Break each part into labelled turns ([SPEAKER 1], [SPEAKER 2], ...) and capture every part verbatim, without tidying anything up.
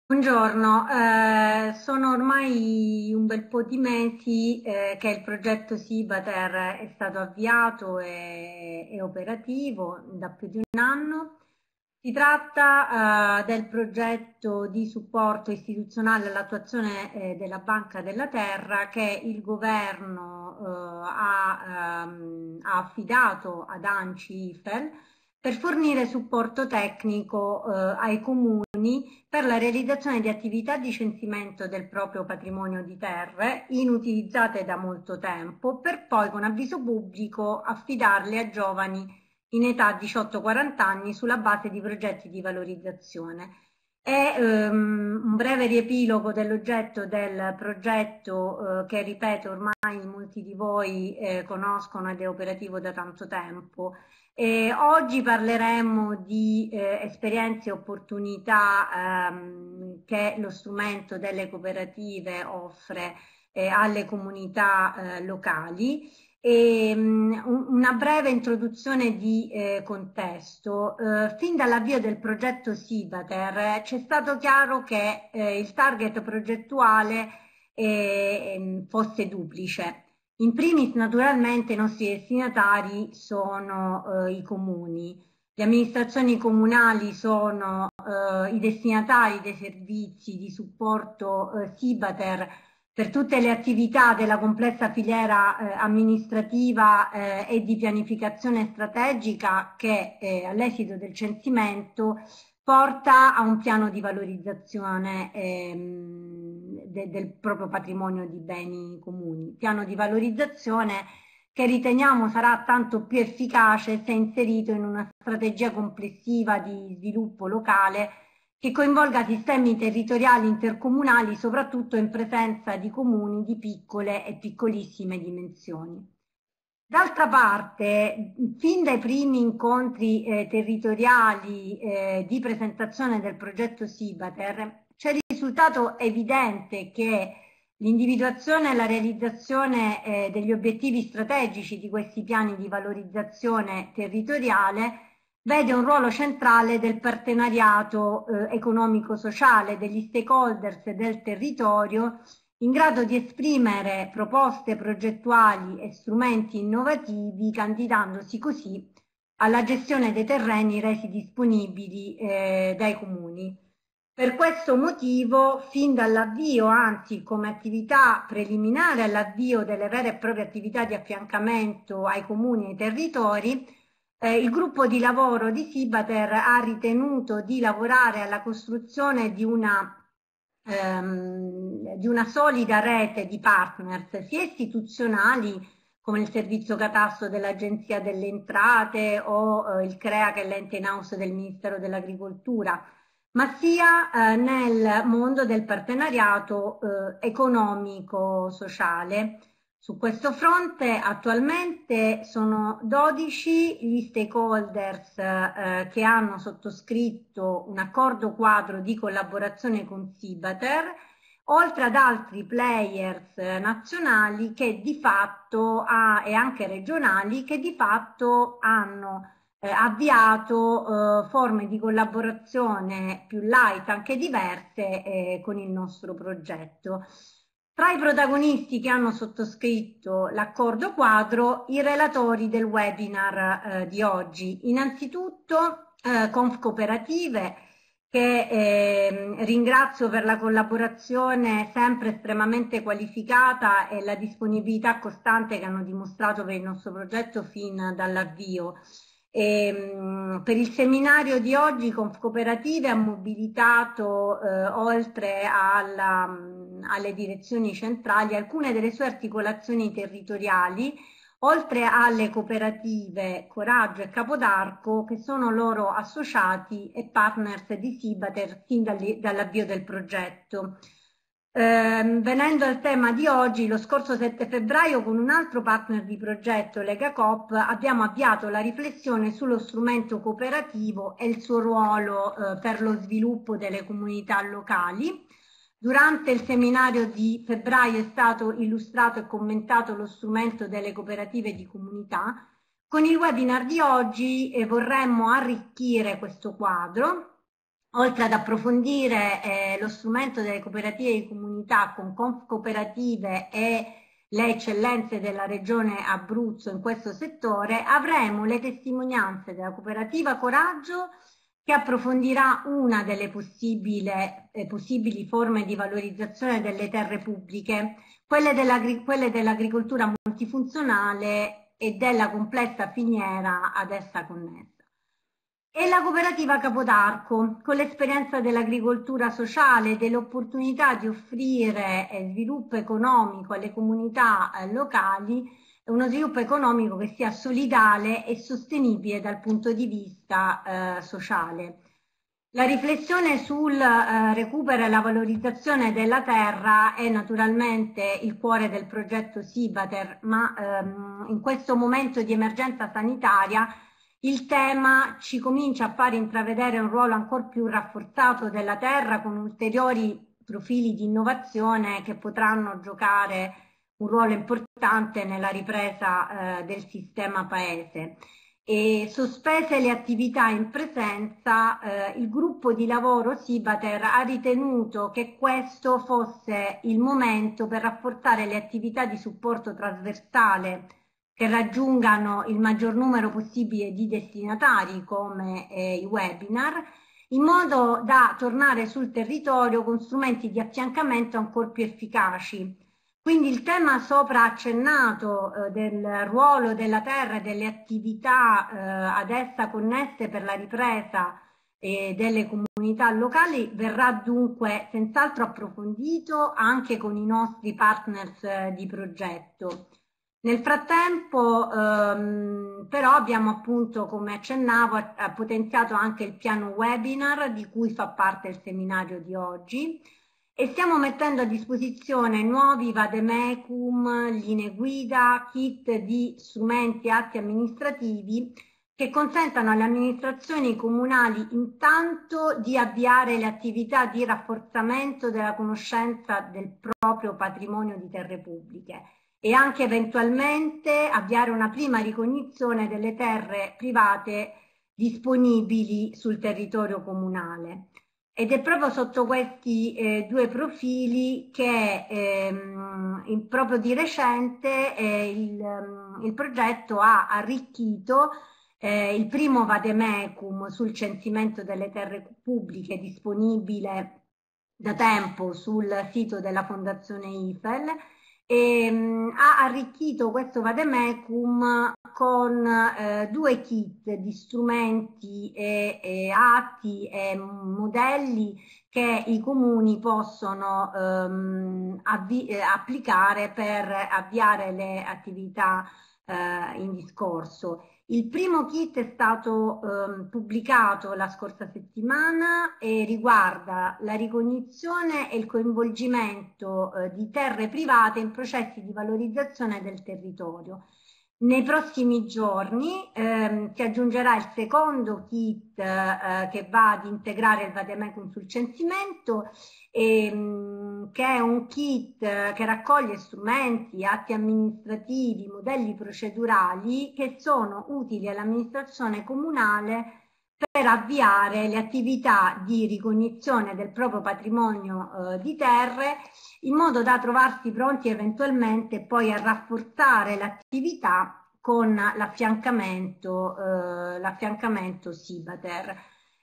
[SPEAKER 1] Buongiorno, eh, sono ormai un bel po' di mesi eh, che il progetto Sibater è stato avviato e è operativo da più di un anno. Si tratta eh, del progetto di supporto istituzionale all'attuazione eh, della Banca della Terra che il governo eh, ha, ehm, ha affidato ad ANCI IFEL per fornire supporto tecnico eh, ai comuni per la realizzazione di attività di censimento del proprio patrimonio di terre inutilizzate da molto tempo, per poi con avviso pubblico affidarle a giovani in età diciotto quaranta anni sulla base di progetti di valorizzazione. È ehm, un breve riepilogo dell'oggetto del progetto eh, che, ripeto, ormai molti di voi eh, conoscono ed è operativo da tanto tempo. E oggi parleremo di eh, esperienze e opportunità ehm, che lo strumento delle cooperative offre eh, alle comunità eh, locali. E, um, una breve introduzione di eh, contesto. Eh, fin dall'avvio del progetto Sibater eh, c'è stato chiaro che eh, il target progettuale eh, fosse duplice. In primis, naturalmente, i nostri destinatari sono eh, i comuni. Le amministrazioni comunali sono eh, i destinatari dei servizi di supporto eh, Sibater per tutte le attività della complessa filiera eh, amministrativa eh, e di pianificazione strategica che eh, all'esito del censimento porta a un piano di valorizzazione ehm, de, del proprio patrimonio di beni comuni. Piano di valorizzazione che riteniamo sarà tanto più efficace se inserito in una strategia complessiva di sviluppo locale che coinvolga sistemi territoriali intercomunali, soprattutto in presenza di comuni di piccole e piccolissime dimensioni. D'altra parte, fin dai primi incontri eh, territoriali eh, di presentazione del progetto Sibater, c'è risultato evidente che l'individuazione e la realizzazione eh, degli obiettivi strategici di questi piani di valorizzazione territoriale vede un ruolo centrale del partenariato eh, economico-sociale, degli stakeholders del territorio, in grado di esprimere proposte progettuali e strumenti innovativi, candidandosi così alla gestione dei terreni resi disponibili eh, dai comuni. Per questo motivo, fin dall'avvio, anzi come attività preliminare all'avvio delle vere e proprie attività di affiancamento ai comuni e ai territori, eh, il gruppo di lavoro di Sibater ha ritenuto di lavorare alla costruzione di una Ehm, di una solida rete di partners sia istituzionali come il servizio catasto dell'Agenzia delle Entrate o eh, il CREA che è l'ente in house del Ministero dell'Agricoltura, ma sia eh, nel mondo del partenariato eh, economico-sociale. Su questo fronte attualmente sono dodici gli stakeholders eh, che hanno sottoscritto un accordo quadro di collaborazione con Sibater, oltre ad altri players eh, nazionali che di fatto ha, e anche regionali che di fatto hanno eh, avviato eh, forme di collaborazione più light, anche diverse, eh, con il nostro progetto. Tra i protagonisti che hanno sottoscritto l'accordo quadro, i relatori del webinar eh, di oggi. Innanzitutto eh, Confcooperative, che eh, ringrazio per la collaborazione sempre estremamente qualificata e la disponibilità costante che hanno dimostrato per il nostro progetto fin dall'avvio. E, per il seminario di oggi Confcooperative ha mobilitato eh, oltre alla, alle direzioni centrali alcune delle sue articolazioni territoriali, oltre alle cooperative Coraggio e Capodarco, che sono loro associati e partners di Sibater fin dall'avvio del progetto. Eh, venendo al tema di oggi, lo scorso sette febbraio con un altro partner di progetto, Lega Coop, abbiamo avviato la riflessione sullo strumento cooperativo e il suo ruolo eh, per lo sviluppo delle comunità locali. Durante il seminario di febbraio è stato illustrato e commentato lo strumento delle cooperative di comunità. Con il webinar di oggi eh, vorremmo arricchire questo quadro, oltre ad approfondire eh, lo strumento delle cooperative di comunità con Confcooperative e le eccellenze della regione Abruzzo in questo settore, avremo le testimonianze della cooperativa Coraggio, che approfondirà una delle possibili, eh, possibili forme di valorizzazione delle terre pubbliche, quelle dell'agricoltura multifunzionale e della complessa filiera ad essa connessa. E la cooperativa Capodarco, con l'esperienza dell'agricoltura sociale e dell'opportunità di offrire eh, sviluppo economico alle comunità eh, locali, uno sviluppo economico che sia solidale e sostenibile dal punto di vista eh, sociale. La riflessione sul eh, recupero e la valorizzazione della terra è naturalmente il cuore del progetto Sibater, ma ehm, in questo momento di emergenza sanitaria il tema ci comincia a fare intravedere un ruolo ancora più rafforzato della terra, con ulteriori profili di innovazione che potranno giocare un ruolo importante nella ripresa eh, del sistema paese. E sospese le attività in presenza, eh, il gruppo di lavoro Sibater ha ritenuto che questo fosse il momento per rafforzare le attività di supporto trasversale che raggiungano il maggior numero possibile di destinatari, come eh, i webinar, in modo da tornare sul territorio con strumenti di affiancamento ancora più efficaci. Quindi il tema sopra accennato eh, del ruolo della terra e delle attività eh, ad essa connesse per la ripresa eh, delle comunità locali verrà dunque senz'altro approfondito anche con i nostri partners eh, di progetto. Nel frattempo ehm, però abbiamo appunto, come accennavo, potenziato anche il piano webinar di cui fa parte il seminario di oggi, e stiamo mettendo a disposizione nuovi vademecum, linee guida, kit di strumenti e atti amministrativi che consentano alle amministrazioni comunali intanto di avviare le attività di rafforzamento della conoscenza del proprio patrimonio di terre pubbliche e anche eventualmente avviare una prima ricognizione delle terre private disponibili sul territorio comunale. Ed è proprio sotto questi eh, due profili che ehm, in, proprio di recente eh, il, um, il progetto ha arricchito eh, il primo vademecum sul censimento delle terre pubbliche, disponibile da tempo sul sito della Fondazione I F E L, e mh, ha arricchito questo vademecum con eh, due kit di strumenti e, e atti e modelli che i comuni possono ehm, eh, applicare per avviare le attività eh, in discorso. Il primo kit è stato eh, pubblicato la scorsa settimana e riguarda la ricognizione e il coinvolgimento eh, di terre private in processi di valorizzazione del territorio. Nei prossimi giorni ehm, si aggiungerà il secondo kit eh, che va ad integrare il vademecum sul censimento, ehm, che è un kit eh, che raccoglie strumenti, atti amministrativi, modelli procedurali che sono utili all'amministrazione comunale per avviare le attività di ricognizione del proprio patrimonio eh, di terre, in modo da trovarsi pronti eventualmente poi a rafforzare l'attività con l'affiancamento eh, l'affiancamento Sibater.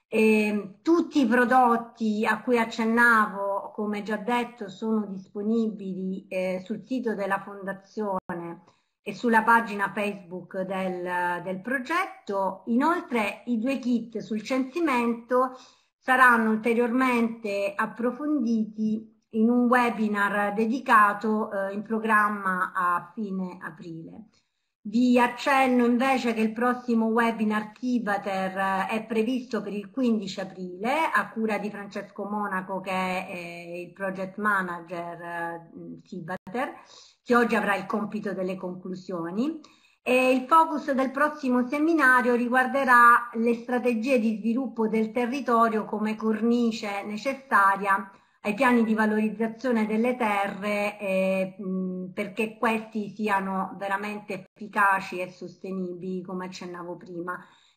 [SPEAKER 1] E tutti i prodotti a cui accennavo, come già detto, sono disponibili eh, sul sito della Fondazione e sulla pagina Facebook del, del progetto. Inoltre i due kit sul censimento saranno ulteriormente approfonditi in un webinar dedicato eh, in programma a fine aprile. Vi accenno invece che il prossimo webinar Sibater eh, è previsto per il quindici aprile a cura di Francesco Monaco, che è eh, il project manager eh, Sibater, che oggi avrà il compito delle conclusioni. E il focus del prossimo seminario riguarderà le strategie di sviluppo del territorio come cornice necessaria ai piani di valorizzazione delle terre eh, mh, perché questi siano veramente efficaci e sostenibili, come accennavo prima.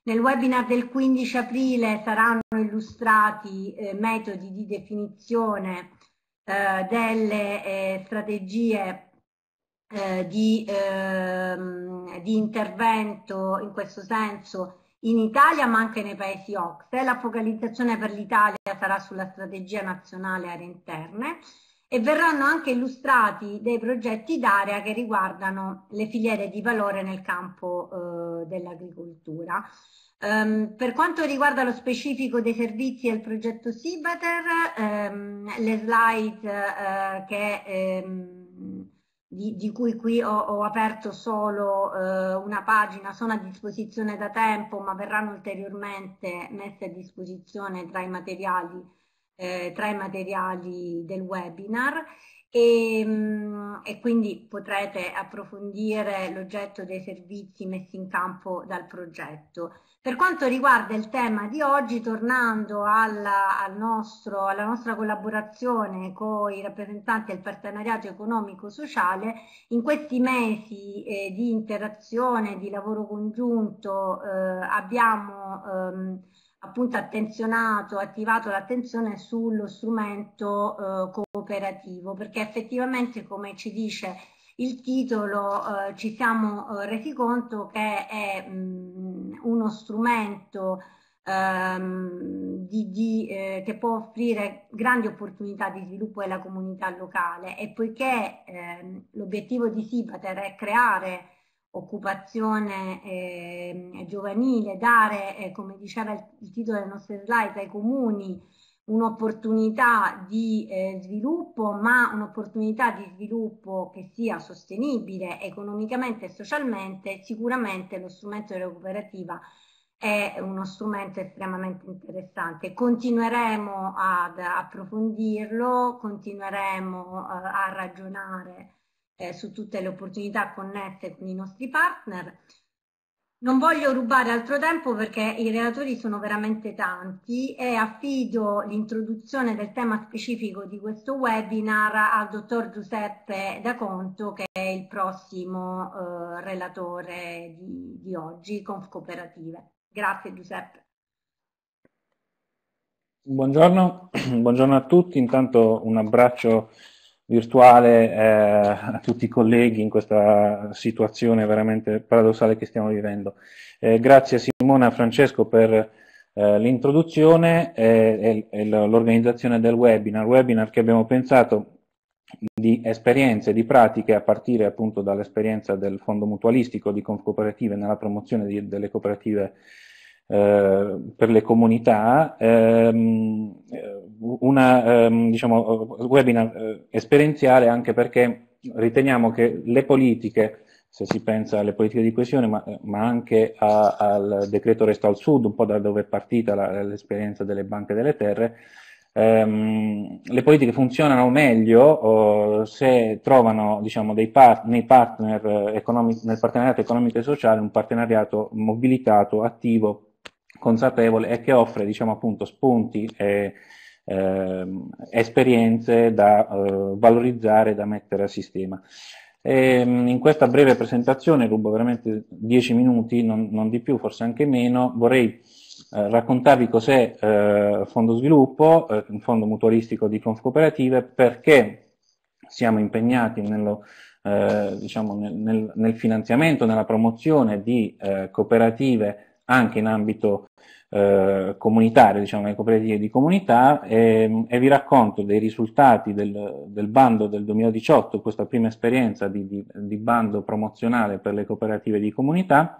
[SPEAKER 1] Nel webinar del quindici aprile saranno illustrati eh, metodi di definizione eh, delle eh, strategie eh, di, ehm, di intervento in questo senso in Italia ma anche nei paesi O C S E. La focalizzazione per l'Italia sarà sulla strategia nazionale aree interne e verranno anche illustrati dei progetti d'area che riguardano le filiere di valore nel campo eh, dell'agricoltura. Um, per quanto riguarda lo specifico dei servizi del progetto Sibater, um, le slide uh, che, um, di, di cui qui ho, ho aperto solo uh, una pagina sono a disposizione da tempo, ma verranno ulteriormente messe a disposizione tra i materiali, eh, tra i materiali del webinar. E, e quindi potrete approfondire l'oggetto dei servizi messi in campo dal progetto. Per quanto riguarda il tema di oggi, tornando alla, al nostro, alla nostra collaborazione con i rappresentanti del partenariato economico-sociale, in questi mesi eh, di interazione, di lavoro congiunto, eh, abbiamo ehm, appunto attenzionato, attivato l'attenzione sullo strumento eh, cooperativo, perché effettivamente, come ci dice il titolo, eh, ci siamo eh, resi conto che è mh, uno strumento ehm, di, di, eh, che può offrire grandi opportunità di sviluppo della comunità locale, e poiché eh, l'obiettivo di Sibater è creare occupazione eh, giovanile, dare, eh, come diceva il, il titolo delle nostre slide, ai comuni un'opportunità di eh, sviluppo, ma un'opportunità di sviluppo che sia sostenibile economicamente e socialmente, sicuramente lo strumento della cooperativa è uno strumento estremamente interessante. Continueremo ad approfondirlo, continueremo eh, a ragionare eh, su tutte le opportunità connesse con i nostri partner. Non voglio rubare altro tempo perché i relatori sono veramente tanti e affido l'introduzione del tema specifico di questo webinar al dottor Giuseppe D'Aconto, che è il prossimo eh, relatore di, di oggi, Confcooperative. Grazie Giuseppe.
[SPEAKER 2] Buongiorno, buongiorno a tutti, intanto un abbraccio virtuale eh, a tutti i colleghi in questa situazione veramente paradossale che stiamo vivendo. Eh, grazie a Simona e Francesco per eh, l'introduzione e, e, e l'organizzazione del webinar, webinar che abbiamo pensato di esperienze, di pratiche a partire appunto dall'esperienza del fondo mutualistico di Confcooperative nella promozione di, delle cooperative eh, per le comunità, ehm, una ehm, diciamo, webinar eh, esperienziale anche perché riteniamo che le politiche, se si pensa alle politiche di coesione, ma, ma anche a, al decreto Resto al Sud, un po' da dove è partita l'esperienza delle banche delle terre, ehm, le politiche funzionano meglio oh, se trovano diciamo, dei part nei partner economici, nel partenariato economico e sociale un partenariato mobilitato, attivo, consapevole e che offre diciamo appunto spunti e eh, esperienze da eh, valorizzare e da mettere a sistema. E, in questa breve presentazione, rubo veramente dieci minuti, non, non di più, forse anche meno, vorrei eh, raccontarvi cos'è eh, Fondo Sviluppo, eh, un fondo mutualistico di Confcooperative, perché siamo impegnati nello, eh, diciamo nel, nel, nel finanziamento, nella promozione di eh, cooperative anche in ambito eh, comunitario, diciamo le cooperative di comunità, e, e vi racconto dei risultati del, del bando del duemiladiciotto, questa prima esperienza di, di, di bando promozionale per le cooperative di comunità,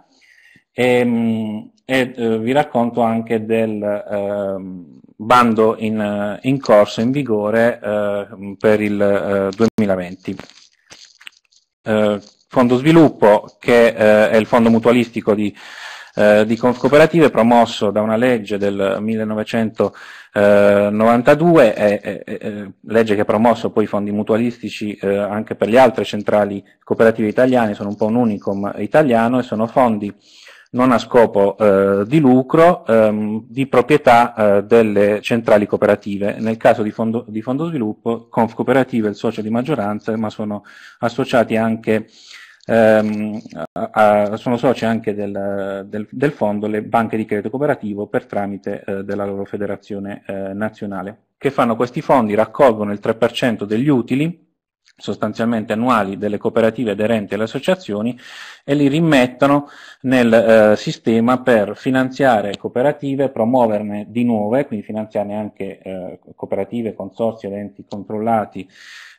[SPEAKER 2] e, e eh, vi racconto anche del eh, bando in, in corso, in vigore eh, per il eh, duemilaventi. Eh, Fondo Sviluppo, che eh, è il fondo mutualistico di Eh, di Confcooperative, promosso da una legge del millenovecentonovantadue, è, è, è, legge che ha promosso poi i fondi mutualistici eh, anche per le altre centrali cooperative italiane, sono un po' un unicum italiano e sono fondi non a scopo eh, di lucro, ehm, di proprietà eh, delle centrali cooperative. Nel caso di fondo, di fondo sviluppo, Confcooperative è il socio di maggioranza, ma sono associati anche ehm, a, a, sono soci anche del, del, del fondo le banche di credito cooperativo per tramite eh, della loro federazione eh, nazionale. Che fanno questi fondi? Raccolgono il tre per cento degli utili sostanzialmente annuali delle cooperative aderenti alle associazioni e li rimettono nel eh, sistema per finanziare cooperative, promuoverne di nuove, quindi finanziarne anche eh, cooperative, consorzi, enti controllati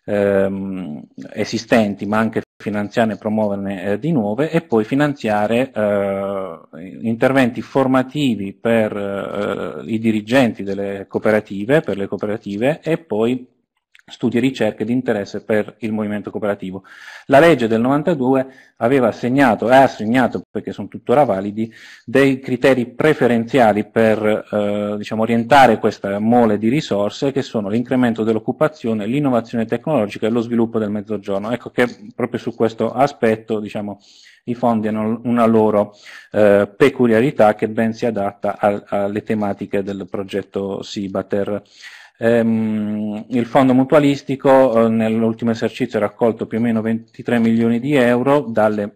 [SPEAKER 2] ehm, esistenti, ma anche finanziarne e promuoverne eh, di nuove, e poi finanziare eh, interventi formativi per eh, i dirigenti delle cooperative, per le cooperative, e poi studi e ricerche di interesse per il movimento cooperativo. La legge del novantadue aveva assegnato, e ha assegnato, perché sono tuttora validi, dei criteri preferenziali per eh, diciamo, orientare questa mole di risorse, che sono l'incremento dell'occupazione, l'innovazione tecnologica e lo sviluppo del Mezzogiorno. Ecco che proprio su questo aspetto, diciamo, i fondi hanno una loro eh, peculiarità che ben si adatta a, alle tematiche del progetto SIBATER. Ehm, il fondo mutualistico eh, nell'ultimo esercizio ha raccolto più o meno ventitré milioni di euro dalle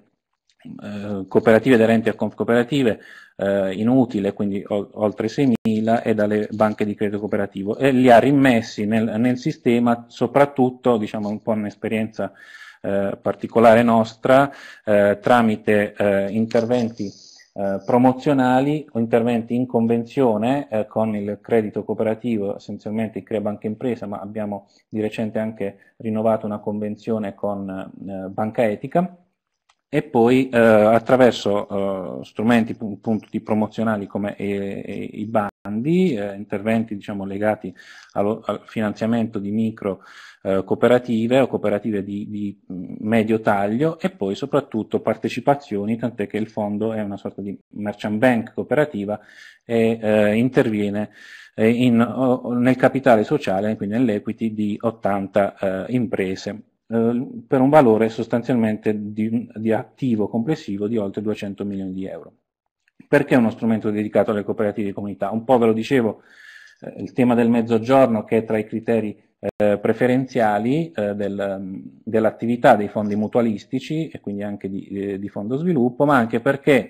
[SPEAKER 2] eh, cooperative aderenti a Confcooperative eh, in utile, quindi o, oltre seimila, e dalle banche di credito cooperativo, e li ha rimessi nel, nel sistema, soprattutto, diciamo, un po' un'esperienza eh, particolare nostra, eh, tramite eh, interventi Eh, promozionali o interventi in convenzione eh, con il credito cooperativo, essenzialmente il Crea Banca Impresa, ma abbiamo di recente anche rinnovato una convenzione con eh, Banca Etica, e poi eh, attraverso eh, strumenti appunto di promozionali come e, e, i bandi, eh, interventi diciamo legati allo, al finanziamento di micro eh, cooperative o cooperative di, di medio taglio, e poi soprattutto partecipazioni, tant'è che il fondo è una sorta di merchant bank cooperativa e eh, interviene eh, in, o, nel capitale sociale, quindi nell'equity di ottanta eh, imprese, per un valore sostanzialmente di, di attivo complessivo di oltre duecento milioni di euro. Perché è uno strumento dedicato alle cooperative di comunità? Un po' ve lo dicevo, eh, il tema del Mezzogiorno, che è tra i criteri eh, preferenziali eh, del, dell'attività dei fondi mutualistici e quindi anche di, eh, di fondo sviluppo, ma anche perché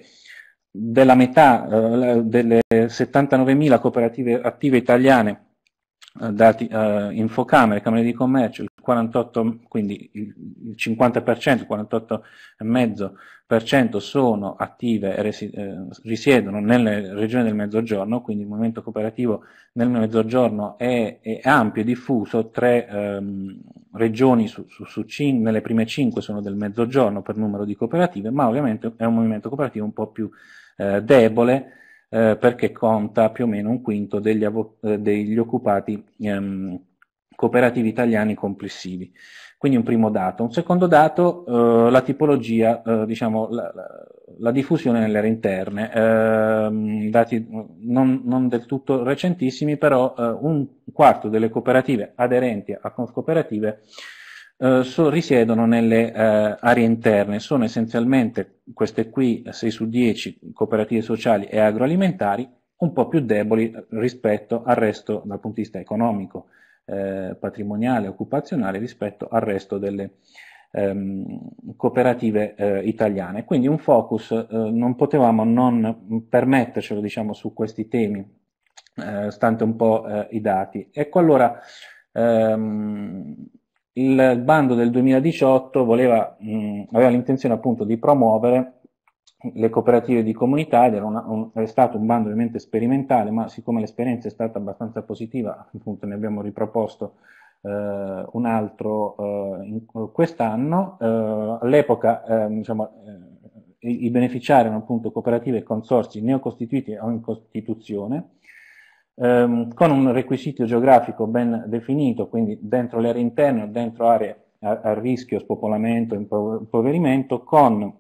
[SPEAKER 2] della metà eh, delle settantanovemila cooperative attive italiane dati uh, Infocamere, Camere di Commercio, il quarantotto, quindi il cinquanta per cento, il quarantotto virgola cinque per cento sono attive e resi, eh, risiedono nelle regioni del Mezzogiorno, quindi il movimento cooperativo nel Mezzogiorno è, è ampio e diffuso. Tre ehm, regioni su, su, su cin- nelle prime cinque sono del Mezzogiorno per numero di cooperative, ma ovviamente è un movimento cooperativo un po' più eh, debole, Eh, perché conta più o meno un quinto degli, eh, degli occupati ehm, cooperativi italiani complessivi. Quindi un primo dato. Un secondo dato, eh, la tipologia, eh, diciamo, la, la, la diffusione nelle aree interne. Eh, dati non, non del tutto recentissimi, però eh, un quarto delle cooperative aderenti a Confcooperative Uh, so, risiedono nelle uh, aree interne, sono essenzialmente queste qui, sei su dieci, cooperative sociali e agroalimentari, un po' più deboli rispetto al resto dal punto di vista economico, eh, patrimoniale, occupazionale, rispetto al resto delle ehm, cooperative eh, italiane. Quindi un focus, eh, non potevamo non permettercelo, diciamo, su questi temi, eh, stante un po' eh, i dati. Ecco, allora, ehm, il bando del duemiladiciotto voleva, mh, aveva l'intenzione appunto di promuovere le cooperative di comunità, ed era una, un, è stato un bando ovviamente sperimentale, ma siccome l'esperienza è stata abbastanza positiva, appunto ne abbiamo riproposto eh, un altro eh, quest'anno. Eh, all'epoca eh, diciamo, eh, i, i beneficiari erano appunto cooperative e consorzi neocostituiti o in costituzione, ehm, con un requisito geografico ben definito, quindi dentro le aree interne o dentro aree a, a rischio spopolamento e impoverimento, con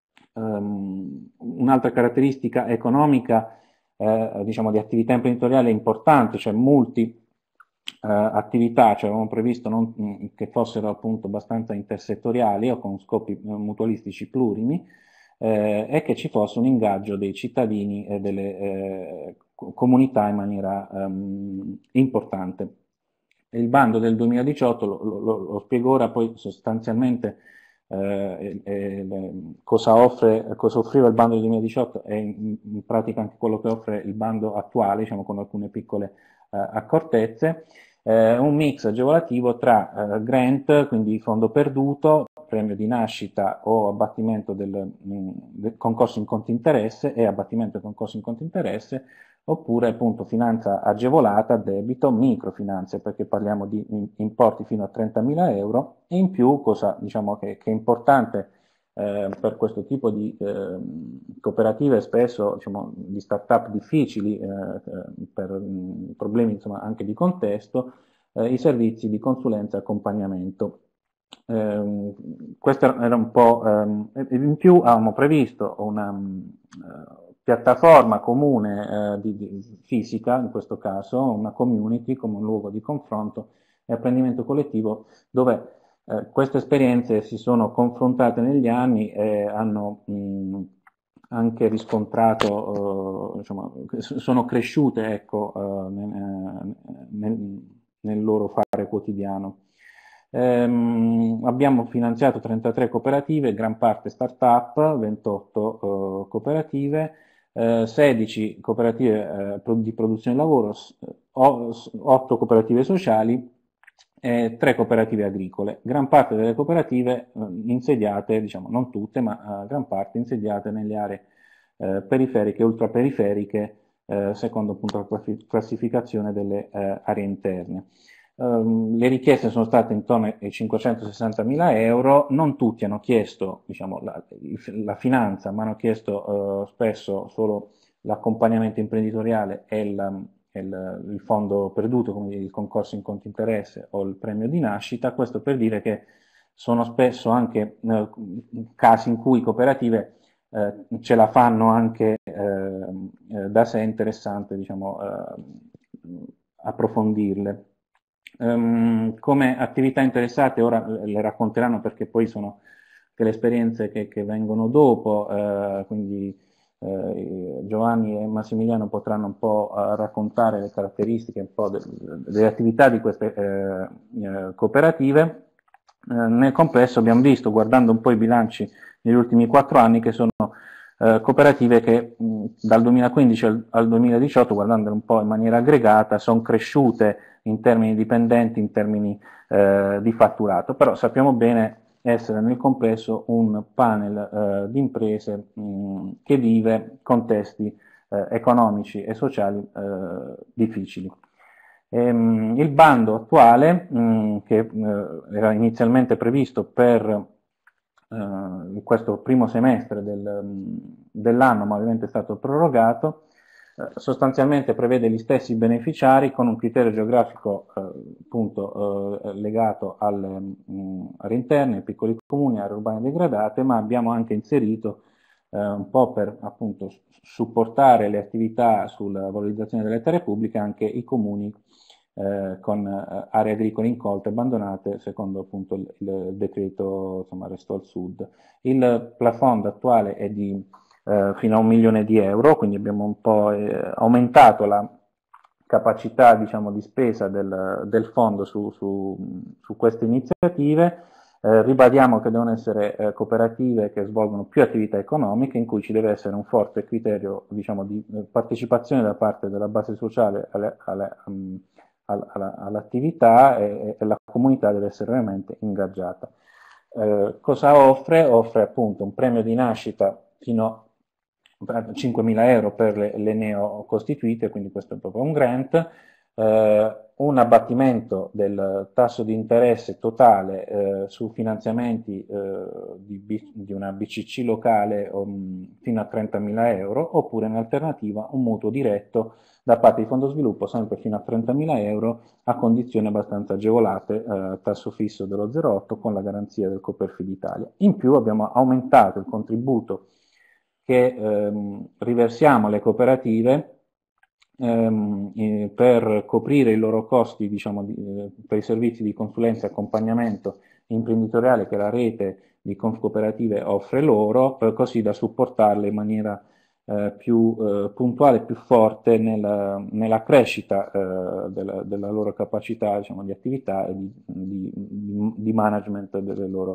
[SPEAKER 2] ehm, un'altra caratteristica economica, eh, diciamo di attività imprenditoriale importante, cioè multi Uh, attività, cioè avevamo previsto non, mh, che fossero appunto abbastanza intersettoriali o con scopi uh, mutualistici plurimi, eh, e che ci fosse un ingaggio dei cittadini e delle eh, comunità in maniera um, importante. Il bando del duemiladiciotto, lo, lo, lo spiego ora, poi sostanzialmente eh, eh, cosa, offre, cosa offriva il bando del duemiladiciotto e in, in pratica anche quello che offre il bando attuale, diciamo, con alcune piccole eh, accortezze. Eh, un mix agevolativo tra eh, grant, quindi fondo perduto, premio di nascita o abbattimento del, mh, del concorso in conto interesse e abbattimento del concorso in conto interesse, oppure appunto finanza agevolata, debito, microfinanze, perché parliamo di importi fino a trentamila euro, e in più, cosa diciamo che, che è importante eh, per questo tipo di eh, cooperative, spesso diciamo, di start-up difficili, eh, per mh, problemi insomma, anche di contesto, eh, i servizi di consulenza e accompagnamento. Eh, questo era un po', ehm, in più avevamo previsto una um, piattaforma comune eh, di, di fisica, in questo caso una community come un luogo di confronto e apprendimento collettivo, dove eh, queste esperienze si sono confrontate negli anni e hanno mh, anche riscontrato, eh, diciamo, sono cresciute ecco, eh, nel, nel, nel loro fare quotidiano. Ehm, abbiamo finanziato trentatré cooperative, gran parte start-up, ventotto eh, cooperative, eh, sedici cooperative eh, di produzione lavoro, otto cooperative sociali e tre cooperative agricole. Gran parte delle cooperative eh, insediate, diciamo non tutte, ma eh, gran parte insediate nelle aree eh, periferiche e ultraperiferiche, eh, secondo appunto la classificazione delle eh, aree interne. Um, le richieste sono state intorno ai cinquecentosessantamila euro, non tutti hanno chiesto diciamo, la, la finanza, ma hanno chiesto uh, spesso solo l'accompagnamento imprenditoriale e il, il, il fondo perduto, come il concorso in conto interesse o il premio di nascita. Questo per dire che sono spesso anche uh, casi in cui cooperative uh, ce la fanno anche uh, da sé, interessante diciamo, uh, approfondirle. Um, come attività interessate, ora le racconteranno perché poi sono che le esperienze che, che vengono dopo, eh, quindi eh, Giovanni e Massimiliano potranno un po' eh, raccontare le caratteristiche un po' de, delle attività di queste eh, eh, cooperative. Eh, nel complesso abbiamo visto, guardando un po' i bilanci negli ultimi quattro anni, che sono eh, cooperative che mh, dal duemilaquindici al, al duemiladiciotto, guardandole un po' in maniera aggregata, sono cresciute in termini dipendenti, in termini eh, di fatturato, però sappiamo bene essere nel complesso un panel eh, di imprese mh, che vive contesti eh, economici e sociali eh, difficili. Ehm, il bando attuale, mh, che eh, era inizialmente previsto per eh, questo primo semestre del, dell'anno, ma ovviamente è stato prorogato, sostanzialmente prevede gli stessi beneficiari con un criterio geografico eh, appunto eh, legato alle mh, aree interne, ai piccoli comuni, aree urbane degradate, ma abbiamo anche inserito eh, un po' per appunto supportare le attività sulla valorizzazione delle terre pubbliche anche i comuni eh, con eh, aree agricole incolte abbandonate secondo appunto il, il decreto insomma Resto al Sud. Il plafond attuale è di Eh, fino a un milione di euro, quindi abbiamo un po' eh, aumentato la capacità diciamo, di spesa del, del fondo su, su, su queste iniziative. Eh, ribadiamo che devono essere eh, cooperative che svolgono più attività economiche, in cui ci deve essere un forte criterio diciamo, di partecipazione da parte della base sociale alle, alle, um, all'attività e, e la comunità deve essere veramente ingaggiata. Eh, cosa offre? Offre appunto un premio di nascita fino a cinquemila euro per le, le neo costituite, quindi questo è proprio un grant, eh, un abbattimento del tasso di interesse totale eh, su finanziamenti eh, di, di una B C C locale um, fino a trentamila euro, oppure in alternativa un mutuo diretto da parte di Fondo Sviluppo sempre fino a trentamila euro a condizioni abbastanza agevolate, eh, tasso fisso dello zero virgola otto con la garanzia del Coperfid Italia. In più abbiamo aumentato il contributo che ehm, riversiamo alle cooperative ehm, eh, per coprire i loro costi diciamo, di, eh, per i servizi di consulenza e accompagnamento imprenditoriale che la rete di Confcooperative offre loro, per così da supportarle in maniera eh, più eh, puntuale e più forte nella, nella crescita eh, della, della loro capacità diciamo, di attività e di, di, di management delle loro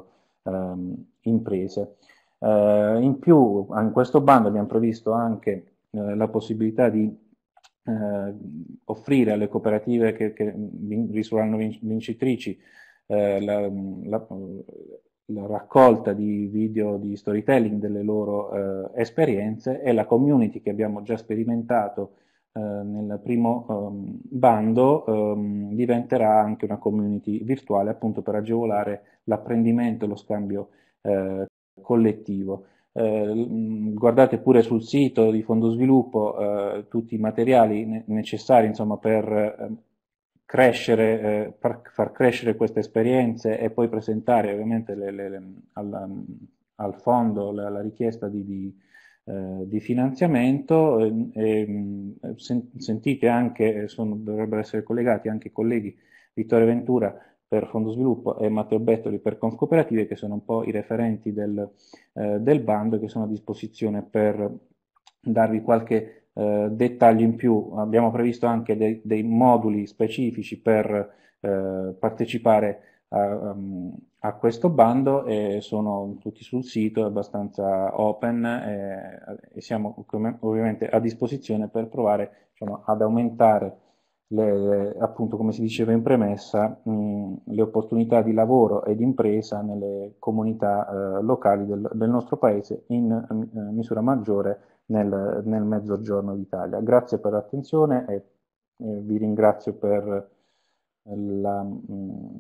[SPEAKER 2] ehm, imprese. Eh, in più, in questo bando abbiamo previsto anche eh, la possibilità di eh, offrire alle cooperative che, che risultano vincitrici eh, la, la, la raccolta di video di storytelling delle loro eh, esperienze, e la community che abbiamo già sperimentato eh, nel primo um, bando um, diventerà anche una community virtuale, appunto per agevolare l'apprendimento e lo scambio eh, collettivo. Eh, guardate pure sul sito di Fondo Sviluppo eh, tutti i materiali ne necessari, insomma, per eh, crescere, eh, far, far crescere queste esperienze e poi presentare ovviamente le, le, le, al, al fondo la, la richiesta di, di, eh, di finanziamento. E, e, sen sentite anche, sono, dovrebbero essere collegati anche i colleghi Vittorio Ventura per Fondo Sviluppo e Matteo Bettoli per Confcooperative, che sono un po' i referenti del, eh, del bando, che sono a disposizione per darvi qualche eh, dettaglio in più. Abbiamo previsto anche dei, dei moduli specifici per eh, partecipare a, um, a questo bando, e sono tutti sul sito, è abbastanza open, e, e siamo ovviamente a disposizione per provare, diciamo, ad aumentare Le, le, appunto, come si diceva in premessa, mh, le opportunità di lavoro e di impresa nelle comunità eh, locali del, del nostro paese, in eh, misura maggiore nel, nel mezzogiorno d'Italia. Grazie per l'attenzione e eh, vi ringrazio per la, mh,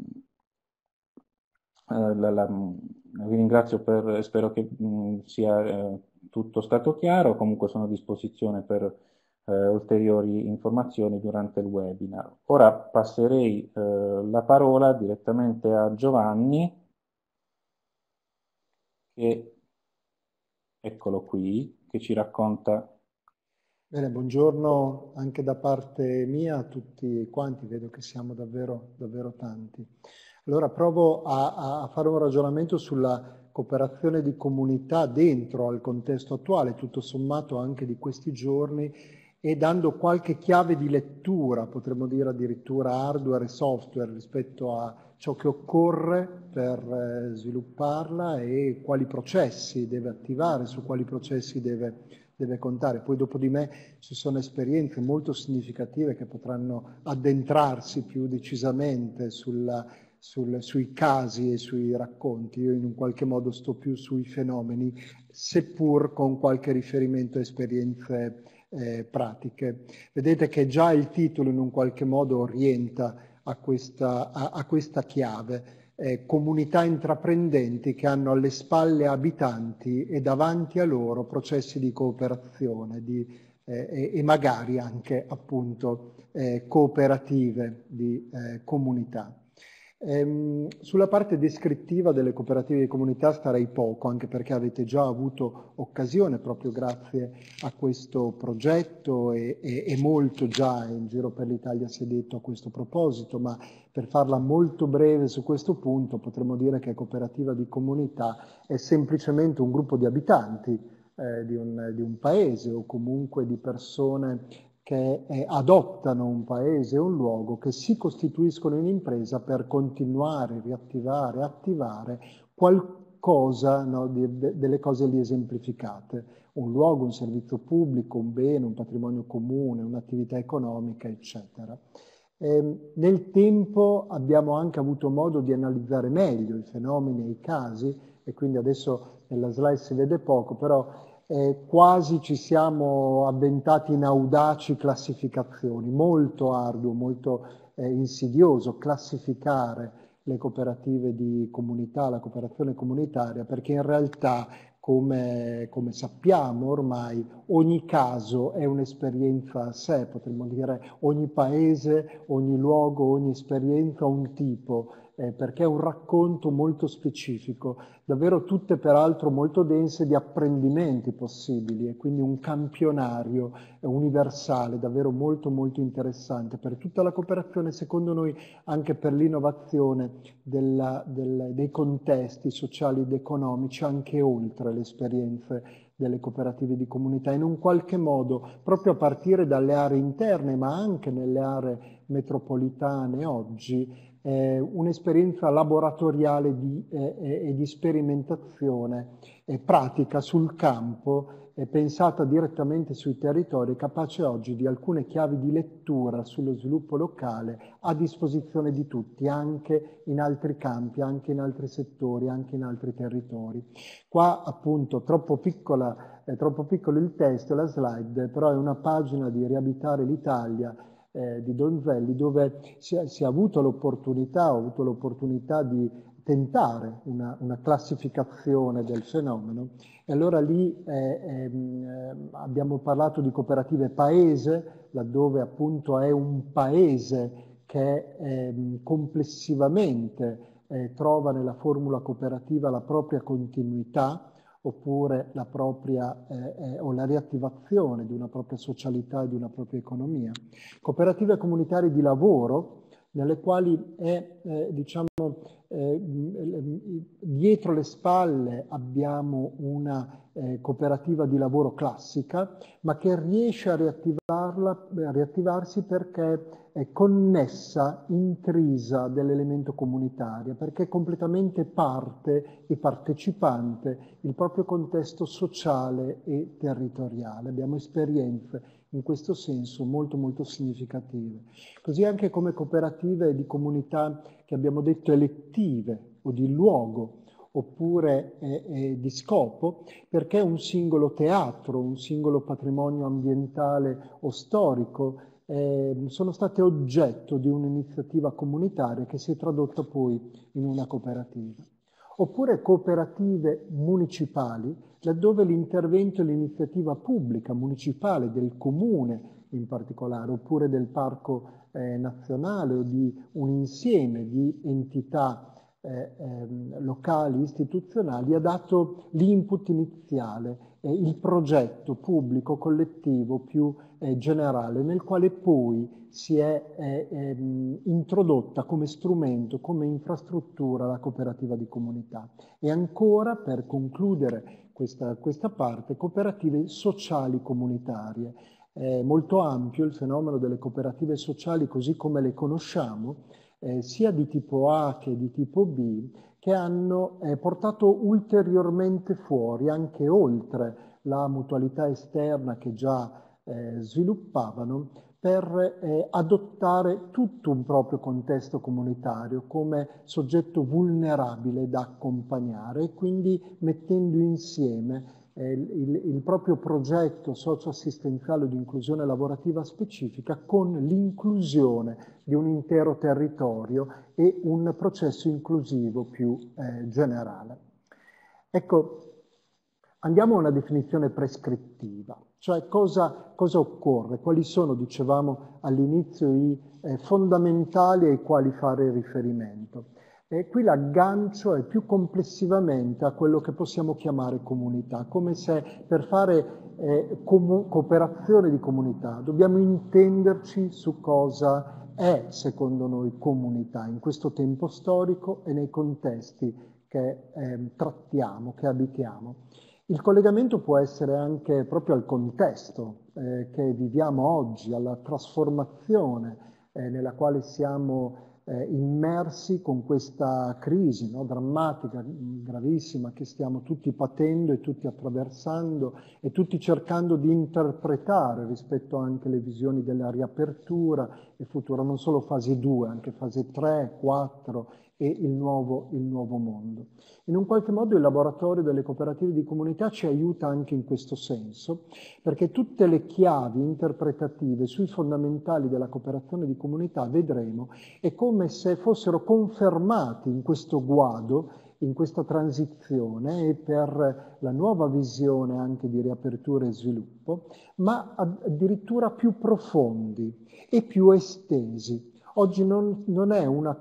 [SPEAKER 2] la, la vi ringrazio per, spero che mh, sia eh, tutto stato chiaro. Comunque sono a disposizione per Eh, ulteriori informazioni durante il webinar. Ora passerei eh, la parola direttamente a Giovanni, che eccolo qui, che ci racconta.
[SPEAKER 3] Bene, buongiorno anche da parte mia a tutti quanti, vedo che siamo davvero, davvero tanti. Allora provo a, a fare un ragionamento sulla cooperazione di comunità dentro al contesto attuale, tutto sommato anche di questi giorni, e dando qualche chiave di lettura, potremmo dire addirittura hardware e software, rispetto a ciò che occorre per eh, svilupparla e quali processi deve attivare, su quali processi deve, deve contare. Poi dopo di me ci sono esperienze molto significative che potranno addentrarsi più decisamente sulla, sul, sui casi e sui racconti. Io in un qualche modo sto più sui fenomeni, seppur con qualche riferimento a esperienze Eh, pratiche. Vedete che già il titolo in un qualche modo orienta a questa, a, a questa chiave. Eh, comunità intraprendenti che hanno alle spalle abitanti e davanti a loro processi di cooperazione di, eh, e, e magari anche appunto eh, cooperative di eh, comunità. Ehm, sulla parte descrittiva delle cooperative di comunità starei poco, anche perché avete già avuto occasione, proprio grazie a questo progetto, e, e, e molto già in giro per l'Italia si è detto a questo proposito, ma per farla molto breve su questo punto potremmo dire che cooperativa di comunità è semplicemente un gruppo di abitanti eh, di, un, di un paese, o comunque di persone che eh, adottano un paese o un luogo, che si costituiscono in impresa per continuare, riattivare, attivare qualcosa, no, di, de, delle cose lì esemplificate. Un luogo, un servizio pubblico, un bene, un patrimonio comune, un'attività economica, eccetera. Eh, nel tempo abbiamo anche avuto modo di analizzare meglio i fenomeni e i casi, e quindi adesso nella slide si vede poco, però Eh, quasi ci siamo avventati in audaci classificazioni, molto arduo, molto eh, insidioso classificare le cooperative di comunità, la cooperazione comunitaria, perché in realtà, come, come sappiamo ormai, ogni caso è un'esperienza a sé, potremmo dire ogni paese, ogni luogo, ogni esperienza ha un tipo, eh, perché è un racconto molto specifico, davvero tutte peraltro molto dense di apprendimenti possibili, e quindi un campionario universale davvero molto molto interessante per tutta la cooperazione, secondo noi anche per l'innovazione della, del, dei contesti sociali ed economici, anche oltre le esperienze delle cooperative di comunità, in un qualche modo proprio a partire dalle aree interne, ma anche nelle aree metropolitane oggi, eh, un'esperienza laboratoriale di, eh, e di sperimentazione eh, pratica sul campo, eh, pensata direttamente sui territori, capace oggi di alcune chiavi di lettura sullo sviluppo locale a disposizione di tutti, anche in altri campi, anche in altri settori, anche in altri territori. Qua appunto troppo piccola, è troppo piccolo il testo, la slide, però è una pagina di Riabitare l'Italia eh, di Donzelli, dove si è, si è avuto l'opportunità, ho avuto l'opportunità di tentare una, una classificazione del fenomeno. E allora lì eh, eh, abbiamo parlato di cooperative paese, laddove appunto è un paese che eh, complessivamente eh, trova nella formula cooperativa la propria continuità, oppure la propria eh, eh, o la riattivazione di una propria socialità e di una propria economia. Cooperative comunitarie di lavoro, nelle quali è, eh, diciamo, eh, dietro le spalle abbiamo una eh, cooperativa di lavoro classica, ma che riesce a riattivarla, a riattivarsi perché è connessa, intrisa dell'elemento comunitario, perché è completamente parte e partecipante il proprio contesto sociale e territoriale. Abbiamo esperienze in questo senso molto molto significative. Così anche come cooperative di comunità che abbiamo detto elettive o di luogo oppure eh, eh, di scopo, perché un singolo teatro, un singolo patrimonio ambientale o storico eh, sono state oggetto di un'iniziativa comunitaria che si è tradotta poi in una cooperativa. Oppure cooperative municipali, laddove l'intervento e l'iniziativa pubblica, municipale, del comune in particolare, oppure del parco eh, nazionale o di un insieme di entità eh, eh, locali, istituzionali, ha dato l'input iniziale, eh, il progetto pubblico, collettivo più eh, generale, nel quale poi si è eh, ehm, introdotta come strumento, come infrastruttura la cooperativa di comunità. E ancora, per concludere questa, questa parte, cooperative sociali comunitarie. È molto ampio il fenomeno delle cooperative sociali così come le conosciamo, eh, sia di tipo A che di tipo B, che hanno eh, portato ulteriormente fuori, anche oltre la mutualità esterna che già eh, sviluppavano, per eh, adottare tutto un proprio contesto comunitario come soggetto vulnerabile da accompagnare e quindi mettendo insieme eh, il, il proprio progetto socio-assistenziale di inclusione lavorativa specifica con l'inclusione di un intero territorio e un processo inclusivo più eh, generale. Ecco, andiamo a una definizione prescrittiva. Cioè cosa, cosa occorre? Quali sono, dicevamo all'inizio, i eh, fondamentali ai quali fare riferimento? E qui l'aggancio è più complessivamente a quello che possiamo chiamare comunità, come se per fare eh, co- cooperazione di comunità dobbiamo intenderci su cosa è, secondo noi, comunità in questo tempo storico e nei contesti che eh, trattiamo, che abitiamo. Il collegamento può essere anche proprio al contesto eh, che viviamo oggi, alla trasformazione eh, nella quale siamo eh, immersi con questa crisi, no, drammatica, gravissima, che stiamo tutti patendo e tutti attraversando e tutti cercando di interpretare rispetto anche alle visioni della riapertura e futura, non solo fase due, anche fase tre, quattro e il nuovo, il nuovo mondo. In un qualche modo il laboratorio delle cooperative di comunità ci aiuta anche in questo senso, perché tutte le chiavi interpretative sui fondamentali della cooperazione di comunità, vedremo, è come se fossero confermati in questo guado, in questa transizione e per la nuova visione anche di riapertura e sviluppo, ma addirittura più profondi e più estesi. Oggi non, non è una...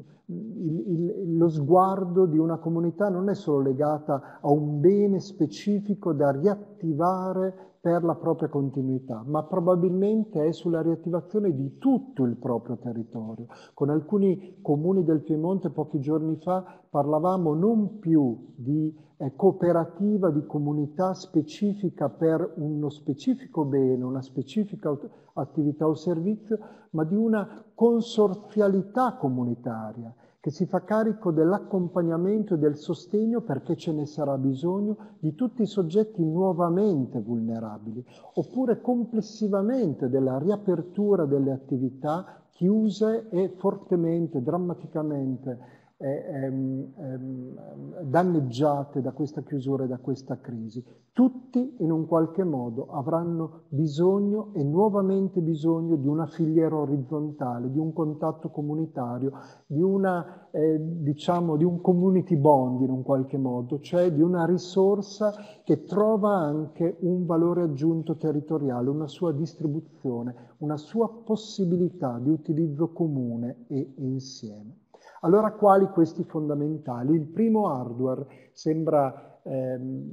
[SPEAKER 3] Il, il, lo sguardo di una comunità non è solo legata a un bene specifico da riattivare per la propria continuità, ma probabilmente è sulla riattivazione di tutto il proprio territorio. Con alcuni comuni del Piemonte pochi giorni fa parlavamo non più di eh, cooperativa, di comunità specifica per uno specifico bene, una specifica attività o servizio, ma di una consorzialità comunitaria che si fa carico dell'accompagnamento e del sostegno, perché ce ne sarà bisogno, di tutti i soggetti nuovamente vulnerabili, oppure complessivamente della riapertura delle attività chiuse e fortemente, drammaticamente eh, ehm, ehm, danneggiate da questa chiusura e da questa crisi. Tutti in un qualche modo avranno bisogno e nuovamente bisogno di una filiera orizzontale, di un contatto comunitario, di una, eh, diciamo, di un community bond in un qualche modo, cioè di una risorsa che trova anche un valore aggiunto territoriale, una sua distribuzione, una sua possibilità di utilizzo comune e insieme. Allora, quali questi fondamentali? Il primo hardware sembra ehm,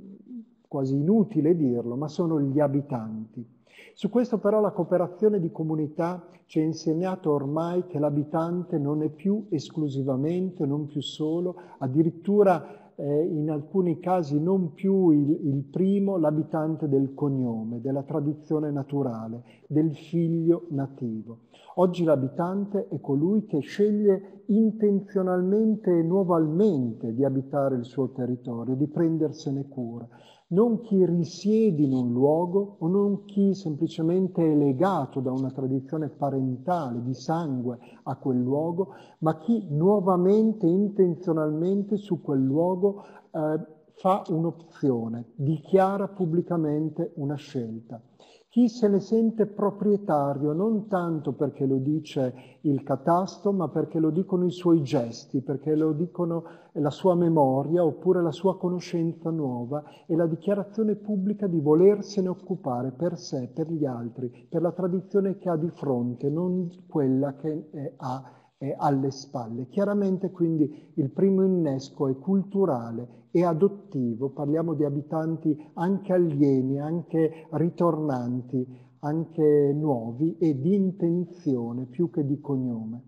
[SPEAKER 3] quasi inutile dirlo, ma sono gli abitanti. Su questo però la cooperazione di comunità ci ha insegnato ormai che l'abitante non è più esclusivamente, non più solo, addirittura eh, in alcuni casi non più il, il primo, l'abitante del cognome, della tradizione naturale, del figlio nativo. Oggi l'abitante è colui che sceglie intenzionalmente e nuovamente di abitare il suo territorio, di prendersene cura. Non chi risiede in un luogo o non chi semplicemente è legato da una tradizione parentale, di sangue a quel luogo, ma chi nuovamente, intenzionalmente su quel luogo eh, fa un'opzione, dichiara pubblicamente una scelta. Chi se ne sente proprietario non tanto perché lo dice il catasto, ma perché lo dicono i suoi gesti, perché lo dicono la sua memoria oppure la sua conoscenza nuova e la dichiarazione pubblica di volersene occupare per sé, per gli altri, per la tradizione che ha di fronte, non quella che eh, ha eh, alle spalle. Chiaramente quindi il primo innesco è culturale e adottivo, parliamo di abitanti anche alieni, anche ritornanti, anche nuovi e di intenzione più che di cognome.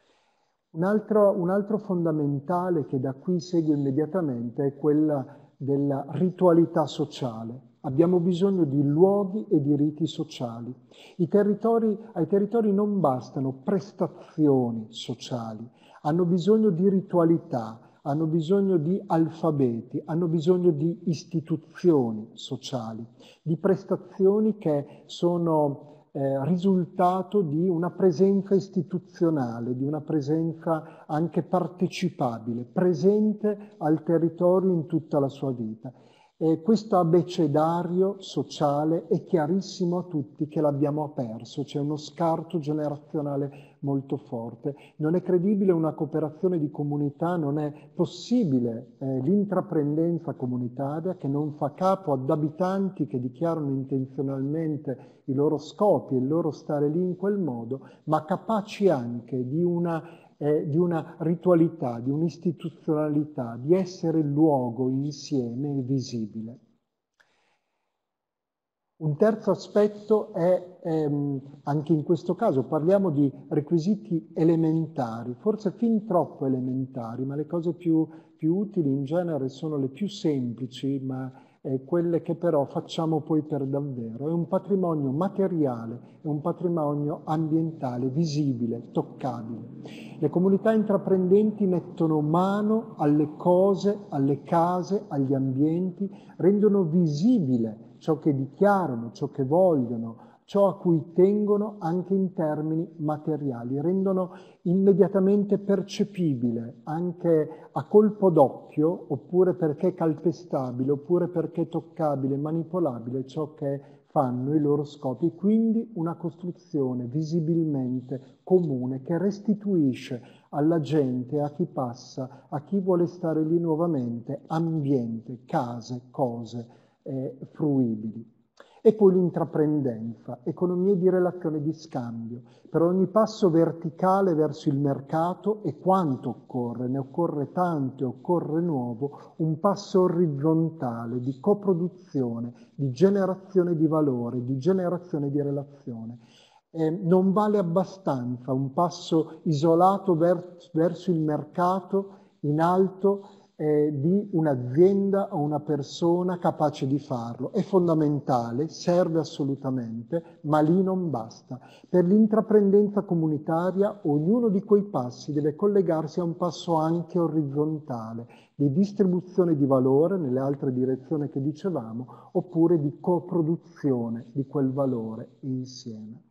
[SPEAKER 3] Un altro, un altro fondamentale che da qui segue immediatamente è quella della ritualità sociale. Abbiamo bisogno di luoghi e di riti sociali. I territori, ai territori non bastano prestazioni sociali, hanno bisogno di ritualità, hanno bisogno di alfabeti, hanno bisogno di istituzioni sociali, di prestazioni che sono eh, risultato di una presenza istituzionale, di una presenza anche partecipabile, presente al territorio in tutta la sua vita. E questo abecedario sociale è chiarissimo a tutti che l'abbiamo perso, c'è uno scarto generazionale molto forte. Non è credibile una cooperazione di comunità, non è possibile eh, l'intraprendenza comunitaria che non fa capo ad abitanti che dichiarano intenzionalmente i loro scopi e il loro stare lì in quel modo, ma capaci anche di una Eh, di una ritualità, di un'istituzionalità, di essere luogo insieme e visibile. Un terzo aspetto è, ehm, anche in questo caso, parliamo di requisiti elementari, forse fin troppo elementari, ma le cose più, più utili in genere sono le più semplici, ma eh, quelle che però facciamo poi per davvero. È un patrimonio materiale, è un patrimonio ambientale, visibile, toccabile. Le comunità intraprendenti mettono mano alle cose, alle case, agli ambienti, rendono visibile ciò che dichiarano, ciò che vogliono, ciò a cui tengono anche in termini materiali, rendono immediatamente percepibile anche a colpo d'occhio, oppure perché calpestabile, oppure perché toccabile, manipolabile, ciò che fanno i loro scopi, quindi una costruzione visibilmente comune che restituisce alla gente, a chi passa, a chi vuole stare lì nuovamente, ambiente, case, cose eh, fruibili. E poi l'intraprendenza, economie di relazione e di scambio. Per ogni passo verticale verso il mercato, e quanto occorre, ne occorre tanto e occorre nuovo, un passo orizzontale di coproduzione, di generazione di valore, di generazione di relazione. Eh, non vale abbastanza un passo isolato ver- verso il mercato in alto eh, di un'azienda o una persona capace di farlo. È fondamentale, serve assolutamente, ma lì non basta. Per l'intraprendenza comunitaria ognuno di quei passi deve collegarsi a un passo anche orizzontale, di distribuzione di valore nelle altre direzioni che dicevamo, oppure di coproduzione di quel valore insieme.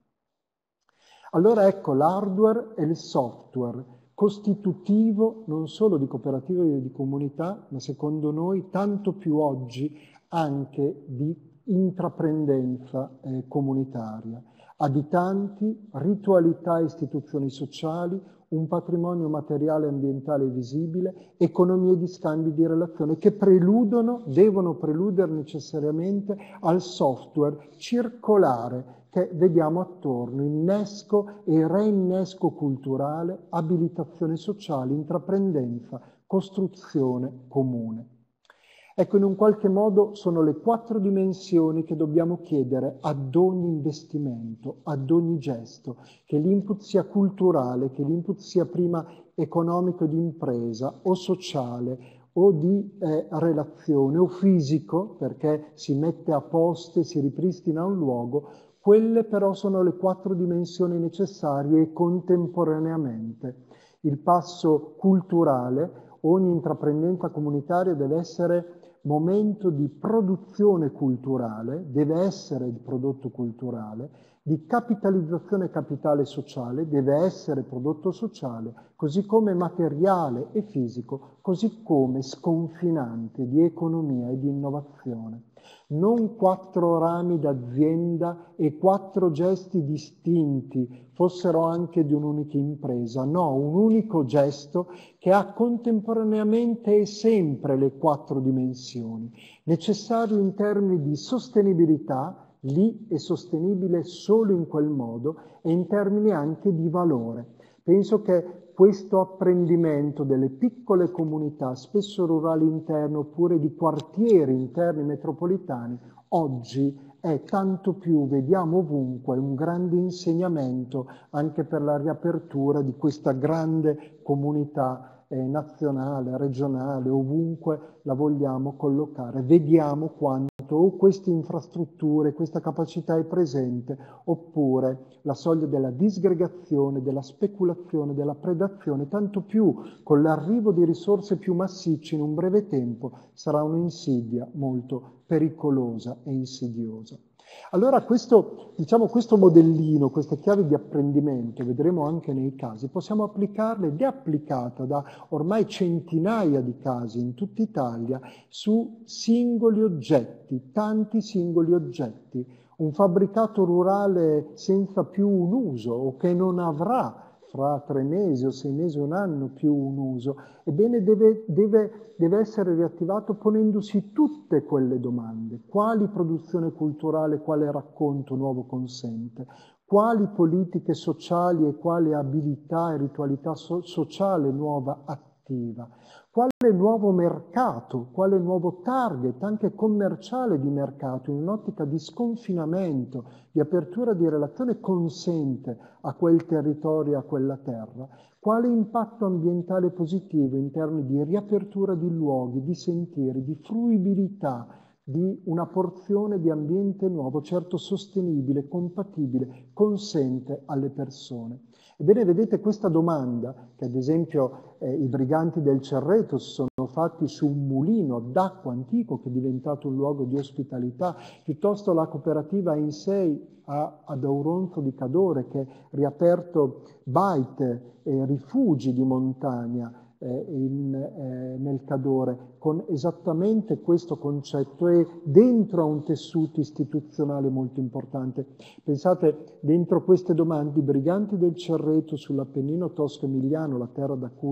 [SPEAKER 3] Allora ecco l'hardware e il software, costitutivo non solo di cooperative e di comunità, ma secondo noi tanto più oggi anche di intraprendenza eh, comunitaria. Abitanti, ritualità e istituzioni sociali, un patrimonio materiale, ambientale e visibile, economie di scambi di relazione che preludono, devono preludere necessariamente al software circolare che vediamo attorno, innesco e reinnesco culturale, abilitazione sociale, intraprendenza, costruzione comune. Ecco, in un qualche modo sono le quattro dimensioni che dobbiamo chiedere ad ogni investimento, ad ogni gesto, che l'input sia culturale, che l'input sia prima economico di impresa o sociale o di eh, relazione o fisico, perché si mette a posto e si ripristina un luogo. Quelle però sono le quattro dimensioni necessarie contemporaneamente. Il passo culturale, ogni intraprendenza comunitaria deve essere momento di produzione culturale, deve essere il prodotto culturale, di capitalizzazione capitale sociale, deve essere prodotto sociale, così come materiale e fisico, così come sconfinante di economia e di innovazione. Non quattro rami d'azienda e quattro gesti distinti, fossero anche di un'unica impresa, no, un unico gesto che ha contemporaneamente e sempre le quattro dimensioni, necessario in termini di sostenibilità, lì è sostenibile solo in quel modo, e in termini anche di valore. Penso che questo apprendimento delle piccole comunità, spesso rurali interne oppure di quartieri interni metropolitani, oggi è tanto più, vediamo ovunque, un grande insegnamento anche per la riapertura di questa grande comunità eh, nazionale, regionale, ovunque la vogliamo collocare. Vediamo quanto o queste infrastrutture, questa capacità è presente, oppure la soglia della disgregazione, della speculazione, della predazione, tanto più con l'arrivo di risorse più massicce in un breve tempo, sarà un'insidia molto pericolosa e insidiosa. Allora questo, diciamo, questo modellino, queste chiavi di apprendimento, vedremo anche nei casi, possiamo applicarle ed è applicata da ormai centinaia di casi in tutta Italia su singoli oggetti, tanti singoli oggetti. Un fabbricato rurale senza più un uso o che non avrà fra tre mesi o sei mesi o un anno più un uso, ebbene deve, deve, deve essere riattivato ponendosi tutte quelle domande. Quali produzione culturale, quale racconto nuovo consente? Quali politiche sociali e quale abilità e ritualità so- sociale nuova attiva? Quale nuovo mercato, quale nuovo target, anche commerciale di mercato, in un'ottica di sconfinamento, di apertura di relazione, consente a quel territorio, a quella terra? Quale impatto ambientale positivo in termini di riapertura di luoghi, di sentieri, di fruibilità, di una porzione di ambiente nuovo, certo sostenibile, compatibile, consente alle persone? Ebbene, vedete, questa domanda, che ad esempio eh, i briganti del Cerreto sono fatti su un mulino d'acqua antico che è diventato un luogo di ospitalità, piuttosto la cooperativa Insei a, ad Auronzo di Cadore che ha riaperto baite e rifugi di montagna eh, in, eh, nel Cadore, con esattamente questo concetto e dentro a un tessuto istituzionale molto importante. Pensate, dentro queste domande, i briganti del Cerreto sull'Appennino tosco-emiliano, la terra da cui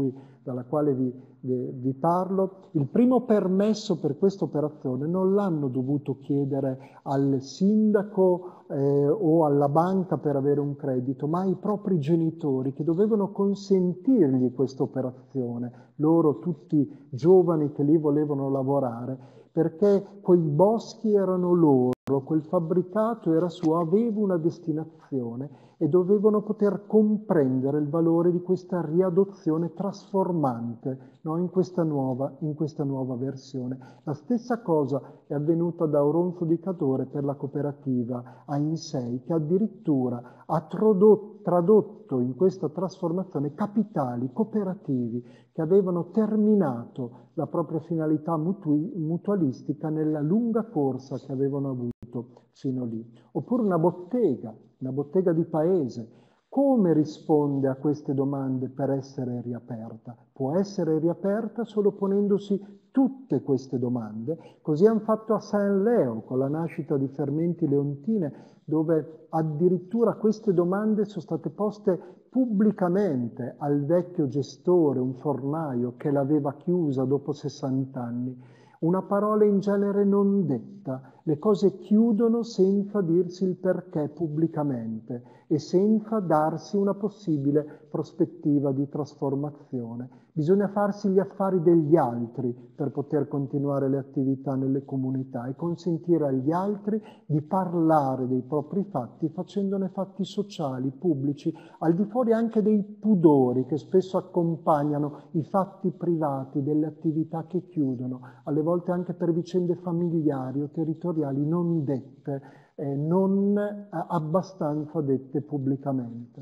[SPEAKER 3] dalla quale vi, vi, vi parlo, il primo permesso per questa operazione non l'hanno dovuto chiedere al sindaco eh, o alla banca per avere un credito, ma ai propri genitori che dovevano consentirgli questa operazione, loro tutti giovani che lì volevano lavorare, perché quei boschi erano loro, quel fabbricato era suo, aveva una destinazione e dovevano poter comprendere il valore di questa riadozione trasformante, no? in, questa nuova, in questa nuova versione. La stessa cosa è avvenuta da Auronzo di Cadore per la cooperativa A I N S E I, che addirittura ha tradotto, tradotto in questa trasformazione capitali cooperativi che avevano terminato la propria finalità mutu- mutualistica nella lunga corsa che avevano avuto fino lì. Oppure una bottega, una bottega di paese. Come risponde a queste domande per essere riaperta? Può essere riaperta solo ponendosi tutte queste domande. Così hanno fatto a San Leo con la nascita di Fermenti Leontine, dove addirittura queste domande sono state poste pubblicamente al vecchio gestore, un fornaio che l'aveva chiusa dopo sessanta anni. Una parola in genere non detta, le cose chiudono senza dirsi il perché pubblicamente e senza darsi una possibile prospettiva di trasformazione. Bisogna farsi gli affari degli altri per poter continuare le attività nelle comunità e consentire agli altri di parlare dei propri fatti facendone fatti sociali, pubblici, al di fuori anche dei pudori che spesso accompagnano i fatti privati delle attività che chiudono, alle volte anche per vicende familiari o territoriali non dette, eh, non eh, abbastanza dette pubblicamente.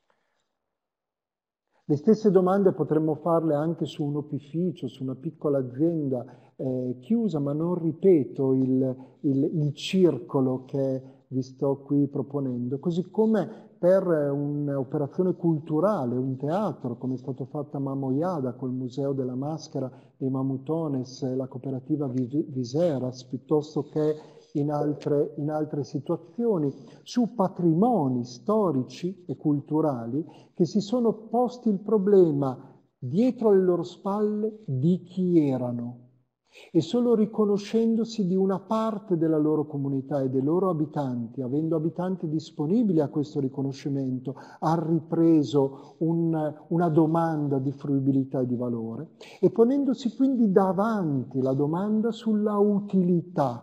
[SPEAKER 3] Le stesse domande potremmo farle anche su un opificio, su una piccola azienda eh, chiusa, ma non ripeto il, il, il circolo che vi sto qui proponendo. Così come per un'operazione culturale, un teatro, come è stato fatto a Mamoiada col Museo della Maschera dei Mamutones, la cooperativa Viseras, piuttosto che in altre, in altre situazioni, su patrimoni storici e culturali che si sono posti il problema dietro alle loro spalle di chi erano e solo riconoscendosi di una parte della loro comunità e dei loro abitanti, avendo abitanti disponibili a questo riconoscimento, ha ripreso un, una domanda di fruibilità e di valore e ponendosi quindi davanti la domanda sulla utilità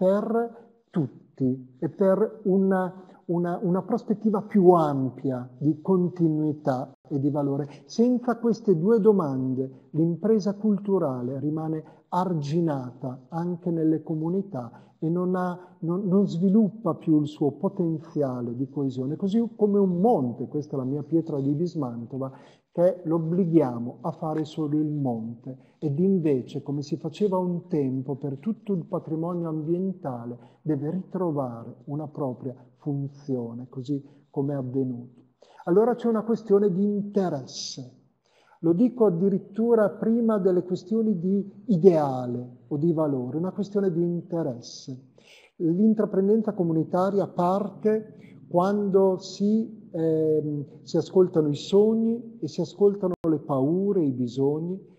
[SPEAKER 3] per tutti e per una, una, una prospettiva più ampia di continuità e di valore. Senza queste due domande l'impresa culturale rimane arginata anche nelle comunità e non, ha, non, non sviluppa più il suo potenziale di coesione, così come un monte, questa è la mia pietra di Bismantova, che l'obblighiamo a fare solo il monte ed invece, come si faceva un tempo per tutto il patrimonio ambientale, deve ritrovare una propria funzione, così come è avvenuto. Allora c'è una questione di interesse. Lo dico addirittura prima delle questioni di ideale o di valore, una questione di interesse. L'intraprendenza comunitaria parte quando si, eh, si ascoltano i sogni e si ascoltano le paure, i bisogni,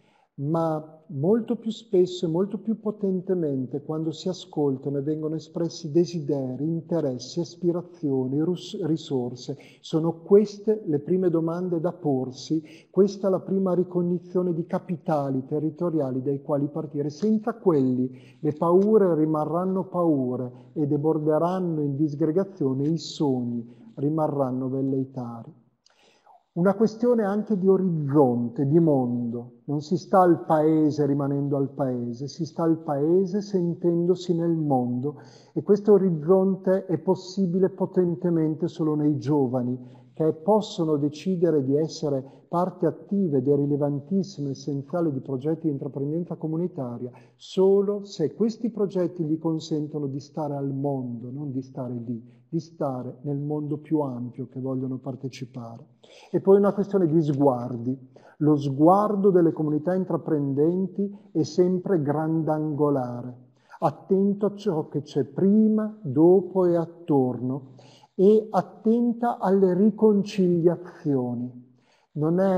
[SPEAKER 3] ma molto più spesso e molto più potentemente quando si ascoltano e vengono espressi desideri, interessi, aspirazioni, risorse. Sono queste le prime domande da porsi, questa è la prima ricognizione di capitali territoriali dai quali partire. Senza quelli le paure rimarranno paure e deborderanno in disgregazione, i sogni rimarranno velleitari. Una questione anche di orizzonte, di mondo. Non si sta al paese rimanendo al paese, si sta al paese sentendosi nel mondo e questo orizzonte è possibile potentemente solo nei giovani che possono decidere di essere parte attiva ed è rilevantissima, essenziale di progetti di intraprendenza comunitaria solo se questi progetti gli consentono di stare al mondo, non di stare lì, di stare nel mondo più ampio che vogliono partecipare. E poi una questione di sguardi. Lo sguardo delle comunità intraprendenti è sempre grandangolare, attento a ciò che c'è prima, dopo e attorno e attenta alle riconciliazioni. Non è,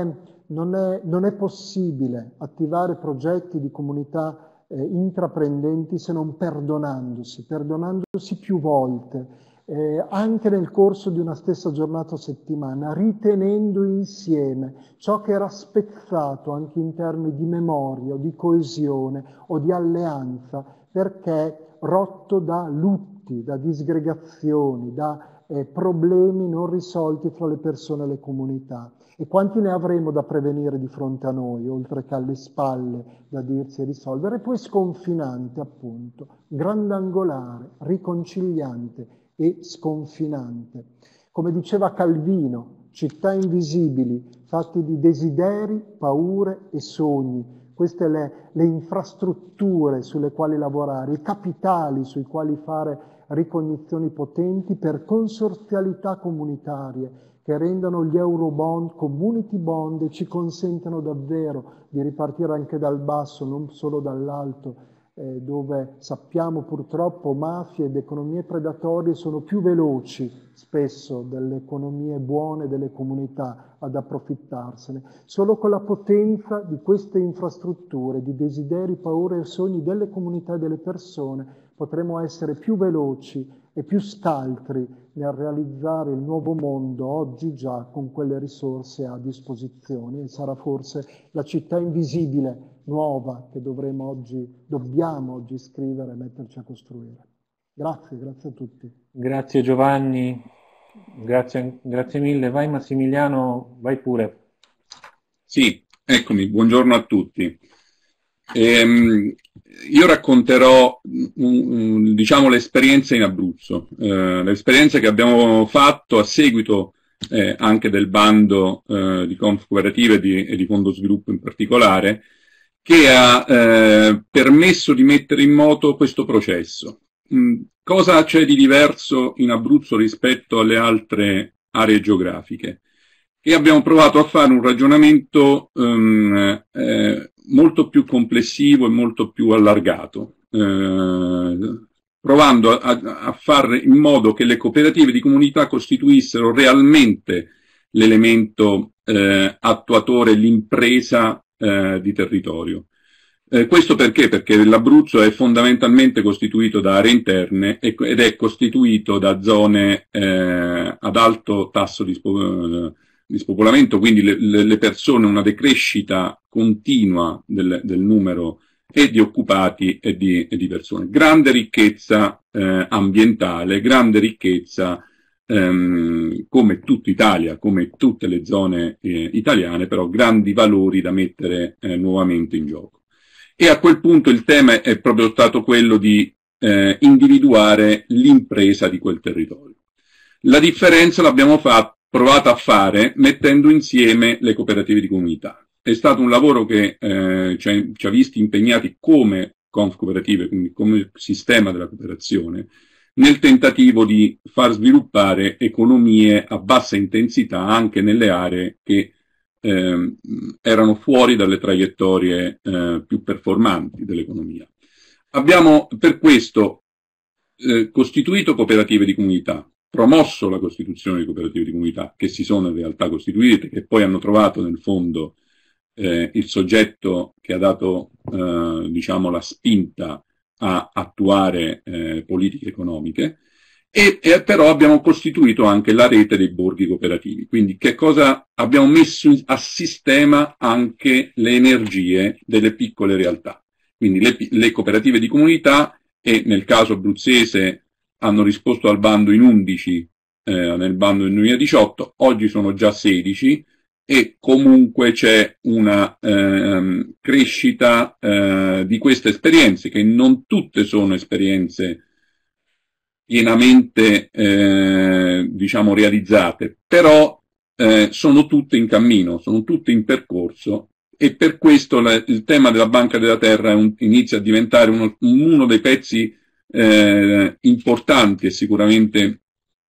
[SPEAKER 3] non è, non è possibile attivare progetti di comunità eh, intraprendenti se non perdonandosi, perdonandosi più volte, eh, anche nel corso di una stessa giornata o settimana, ritenendo insieme ciò che era spezzato anche in termini di memoria o di coesione o di alleanza, perché rotto da lutti, da disgregazioni, da eh, problemi non risolti fra le persone e le comunità. E quanti ne avremo da prevenire di fronte a noi, oltre che alle spalle da dirsi e risolvere? E poi sconfinante, appunto, grandangolare, riconciliante e sconfinante. Come diceva Calvino, città invisibili, fatti di desideri, paure e sogni. Queste le, le infrastrutture sulle quali lavorare, i capitali sui quali fare ricognizioni potenti per consorzialità comunitarie che rendano gli Eurobond community bond e ci consentano davvero di ripartire anche dal basso, non solo dall'alto, eh, dove sappiamo purtroppo mafie ed economie predatorie sono più veloci spesso delle economie buone delle comunità ad approfittarsene. Solo con la potenza di queste infrastrutture, di desideri, paure e sogni delle comunità e delle persone, potremo essere più veloci e più scaltri nel realizzare il nuovo mondo oggi già con quelle risorse a disposizione. E sarà forse la città invisibile nuova che dovremo oggi, dobbiamo oggi scrivere e metterci a costruire. Grazie, grazie a tutti.
[SPEAKER 2] Grazie Giovanni, grazie, grazie mille. Vai Massimiliano, vai pure.
[SPEAKER 4] Sì, eccomi, buongiorno a tutti. Ehm, io racconterò un, un, diciamo l'esperienza in Abruzzo, eh, l'esperienza che abbiamo fatto a seguito eh, anche del bando eh, di Confcooperative e di, e di Fondo Sviluppo in particolare, che ha eh, permesso di mettere in moto questo processo. Mm, cosa c'è di diverso in Abruzzo rispetto alle altre aree geografiche? E abbiamo provato a fare un ragionamento um, eh, molto più complessivo e molto più allargato, eh, provando a, a fare in modo che le cooperative di comunità costituissero realmente l'elemento eh, attuatore, l'impresa eh, di territorio. Eh, questo perché? Perché l'Abruzzo è fondamentalmente costituito da aree interne ed è costituito da zone eh, ad alto tasso di spo- di spopolamento, quindi le, le persone, una decrescita continua del, del numero e di occupati e di, e di persone. Grande ricchezza eh, ambientale, grande ricchezza ehm, come tutta Italia, come tutte le zone eh, italiane, però grandi valori da mettere eh, nuovamente in gioco. E a quel punto il tema è proprio stato quello di eh, individuare l'impresa di quel territorio. La differenza l'abbiamo fatta provato a fare mettendo insieme le cooperative di comunità. È stato un lavoro che eh, ci, ha, ci ha visti impegnati come Confcooperative, quindi come sistema della cooperazione, nel tentativo di far sviluppare economie a bassa intensità anche nelle aree che eh, erano fuori dalle traiettorie eh, più performanti dell'economia. Abbiamo per questo eh, costituito cooperative di comunità, promosso la costituzione di cooperative di comunità che si sono in realtà costituite, che poi hanno trovato nel fondo eh, il soggetto che ha dato eh, diciamo la spinta a attuare eh, politiche economiche e, e però abbiamo costituito anche la rete dei borghi cooperativi. Quindi che cosa abbiamo messo a sistema anche le energie delle piccole realtà. Quindi le, le cooperative di comunità e nel caso abruzzese hanno risposto al bando in undici eh, nel bando del duemiladiciotto, oggi sono già sedici e comunque c'è una eh, crescita eh, di queste esperienze, che non tutte sono esperienze pienamente eh, diciamo realizzate, però eh, sono tutte in cammino, sono tutte in percorso e per questo la, il tema della Banca della Terra un, inizia a diventare uno, uno dei pezzi Eh, importanti e sicuramente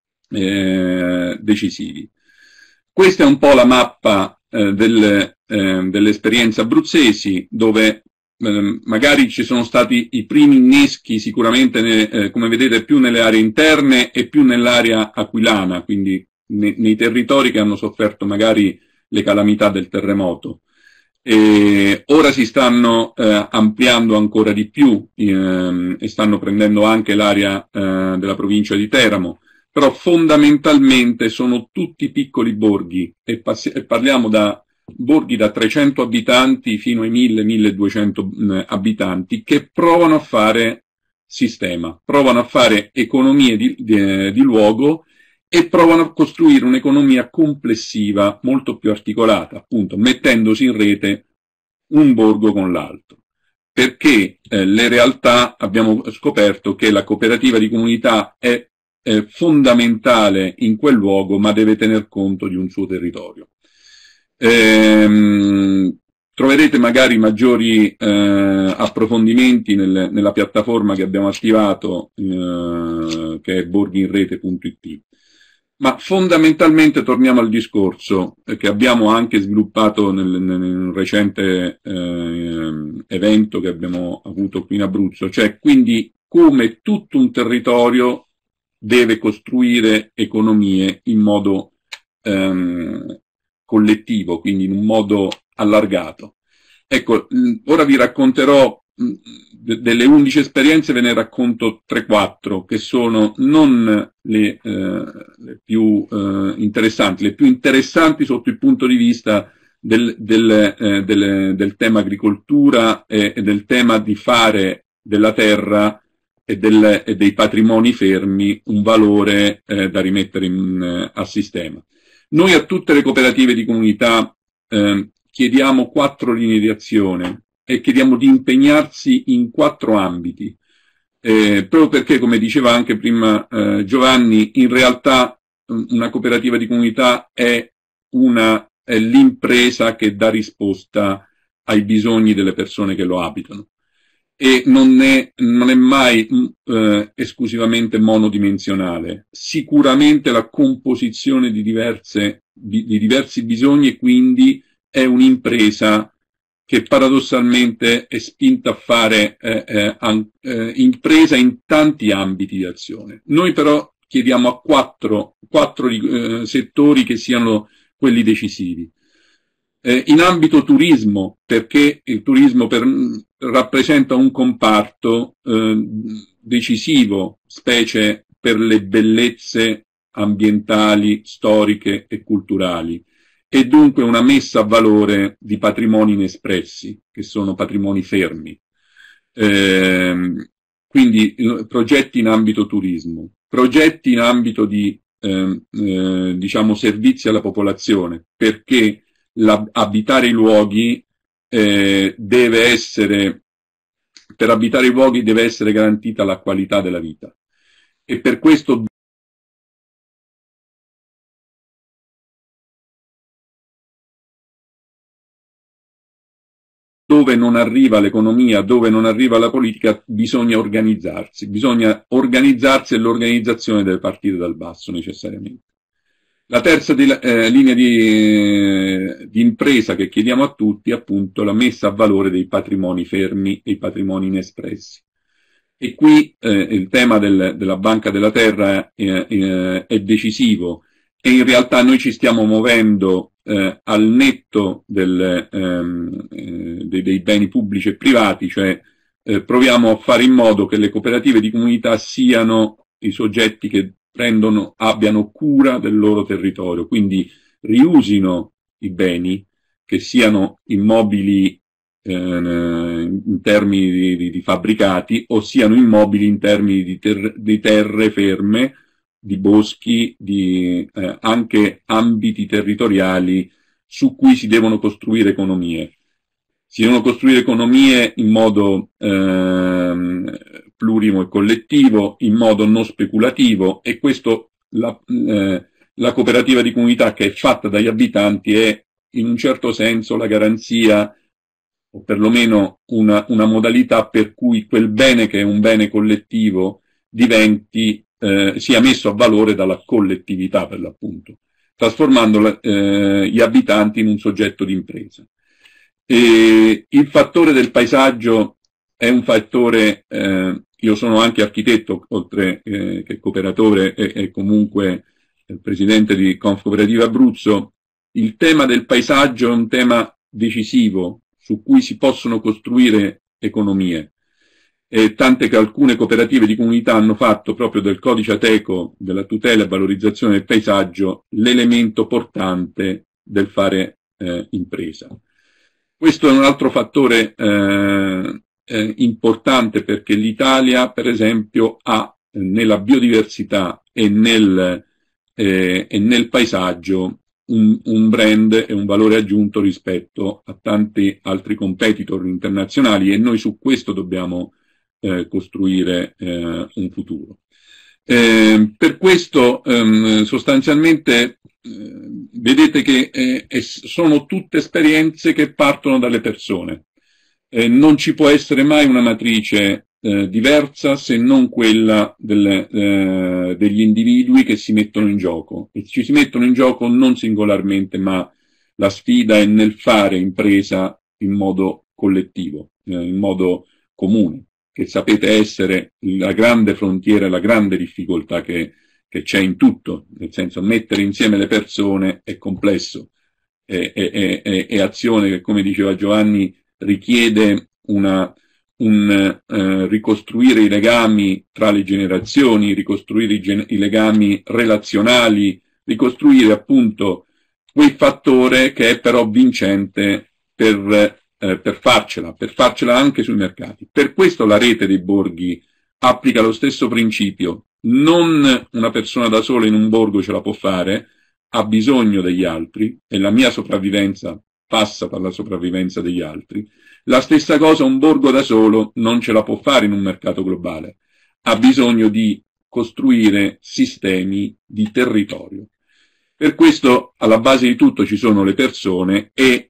[SPEAKER 4] eh, decisivi. Questa è un po' la mappa eh, del, eh, delle esperienze abruzzesi, dove eh, magari ci sono stati i primi inneschi sicuramente ne, eh, come vedete più nelle aree interne e più nell'area aquilana, quindi ne, nei territori che hanno sofferto magari le calamità del terremoto. E ora si stanno eh, ampliando ancora di più eh, e stanno prendendo anche l'area eh, della provincia di Teramo, però fondamentalmente sono tutti piccoli borghi e, e parliamo da borghi da trecento abitanti fino ai mille milleduecento eh, abitanti che provano a fare sistema, provano a fare economie di, di, di luogo e provano a costruire un'economia complessiva molto più articolata, appunto mettendosi in rete un borgo con l'altro. Perché eh, le realtà, abbiamo scoperto che la cooperativa di comunità è, è fondamentale in quel luogo, ma deve tener conto di un suo territorio. Ehm, troverete magari maggiori eh, approfondimenti nel, nella piattaforma che abbiamo attivato, eh, che è borghinrete punto it. Ma fondamentalmente torniamo al discorso che abbiamo anche sviluppato nel, nel un recente eh, evento che abbiamo avuto qui in Abruzzo, cioè quindi come tutto un territorio deve costruire economie in modo ehm, collettivo, quindi in un modo allargato. Ecco, ora vi racconterò delle undici esperienze, ve ne racconto tre quattro che sono non le, eh, le più eh, interessanti, le più interessanti sotto il punto di vista del, del, eh, del, del tema agricoltura e, e del tema di fare della terra e, del, e dei patrimoni fermi un valore eh, da rimettere in, eh, a sistema. Noi a tutte le cooperative di comunità eh, chiediamo quattro linee di azione e chiediamo di impegnarsi in quattro ambiti, eh, proprio perché, come diceva anche prima eh, Giovanni, in realtà una cooperativa di comunità è, una, è l'impresa che dà risposta ai bisogni delle persone che lo abitano e non è, non è mai eh, esclusivamente monodimensionale. Sicuramente la composizione di, diverse, di, di diversi bisogni e quindi è un'impresa che paradossalmente è spinta a fare eh, eh, an, eh, impresa in tanti ambiti di azione. Noi però chiediamo a quattro, quattro eh, settori che siano quelli decisivi. Eh, in ambito turismo, perché il turismo per, rappresenta un comparto eh, decisivo, specie per le bellezze ambientali, storiche e culturali, e dunque una messa a valore di patrimoni inespressi, che sono patrimoni fermi. Eh, quindi progetti in ambito turismo, progetti in ambito di eh, eh, diciamo servizi alla popolazione, perché la, abitare i luoghi eh, deve essere, per abitare i luoghi deve essere garantita la qualità della vita. E per questo dove non arriva l'economia, dove non arriva la politica, bisogna organizzarsi. Bisogna organizzarsi e l'organizzazione deve partire dal basso necessariamente. La terza di, eh, linea di, eh, di impresa che chiediamo a tutti è appunto la messa a valore dei patrimoni fermi e i patrimoni inespressi. E qui eh, il tema del, della Banca della Terra è, è, è decisivo e in realtà noi ci stiamo muovendo Eh, al netto del, ehm, eh, dei, dei beni pubblici e privati, cioè eh, proviamo a fare in modo che le cooperative di comunità siano i soggetti che prendono, abbiano cura del loro territorio, quindi riusino i beni, che siano immobili eh, in termini di, di, di fabbricati o siano immobili in termini di, ter di terre ferme, di boschi, di eh, anche ambiti territoriali su cui si devono costruire economie. Si devono costruire economie in modo eh, plurimo e collettivo, in modo non speculativo, e questo la, eh, la cooperativa di comunità che è fatta dagli abitanti è in un certo senso la garanzia, o perlomeno una, una modalità per cui quel bene che è un bene collettivo diventi Eh, sia messo a valore dalla collettività, per l'appunto, trasformando eh, gli abitanti in un soggetto di impresa. E il fattore del paesaggio è un fattore, eh, io sono anche architetto, oltre eh, che cooperatore e, e comunque eh, presidente di Confcooperativa Abruzzo, il tema del paesaggio è un tema decisivo su cui si possono costruire economie. E tante che alcune cooperative di comunità hanno fatto proprio del codice Ateco, della tutela e valorizzazione del paesaggio, l'elemento portante del fare eh, impresa. Questo è un altro fattore eh, eh, importante, perché l'Italia, per esempio, ha eh, nella biodiversità e nel, eh, e nel paesaggio un, un brand e un valore aggiunto rispetto a tanti altri competitor internazionali, e noi su questo dobbiamo Eh, costruire eh, un futuro. Eh, per questo ehm, sostanzialmente eh, vedete che eh, sono tutte esperienze che partono dalle persone. Eh, non ci può essere mai una matrice eh, diversa se non quella delle, eh, degli individui che si mettono in gioco, e ci si mettono in gioco non singolarmente, ma la sfida è nel fare impresa in modo collettivo, eh, in modo comune, che sapete essere la grande frontiera, la grande difficoltà che, che c'è in tutto, nel senso, mettere insieme le persone è complesso, è, è, è, è azione che, come diceva Giovanni, richiede una, un eh, ricostruire i legami tra le generazioni, ricostruire i, gen- i legami relazionali, ricostruire appunto quel fattore che è però vincente per Eh, per farcela, per farcela anche sui mercati. Per questo la rete dei borghi applica lo stesso principio. Non una persona da sola in un borgo ce la può fare, ha bisogno degli altri, e la mia sopravvivenza passa per la sopravvivenza degli altri. La stessa cosa un borgo da solo non ce la può fare in un mercato globale. Ha bisogno di costruire sistemi di territorio. Per questo alla base di tutto ci sono le persone, e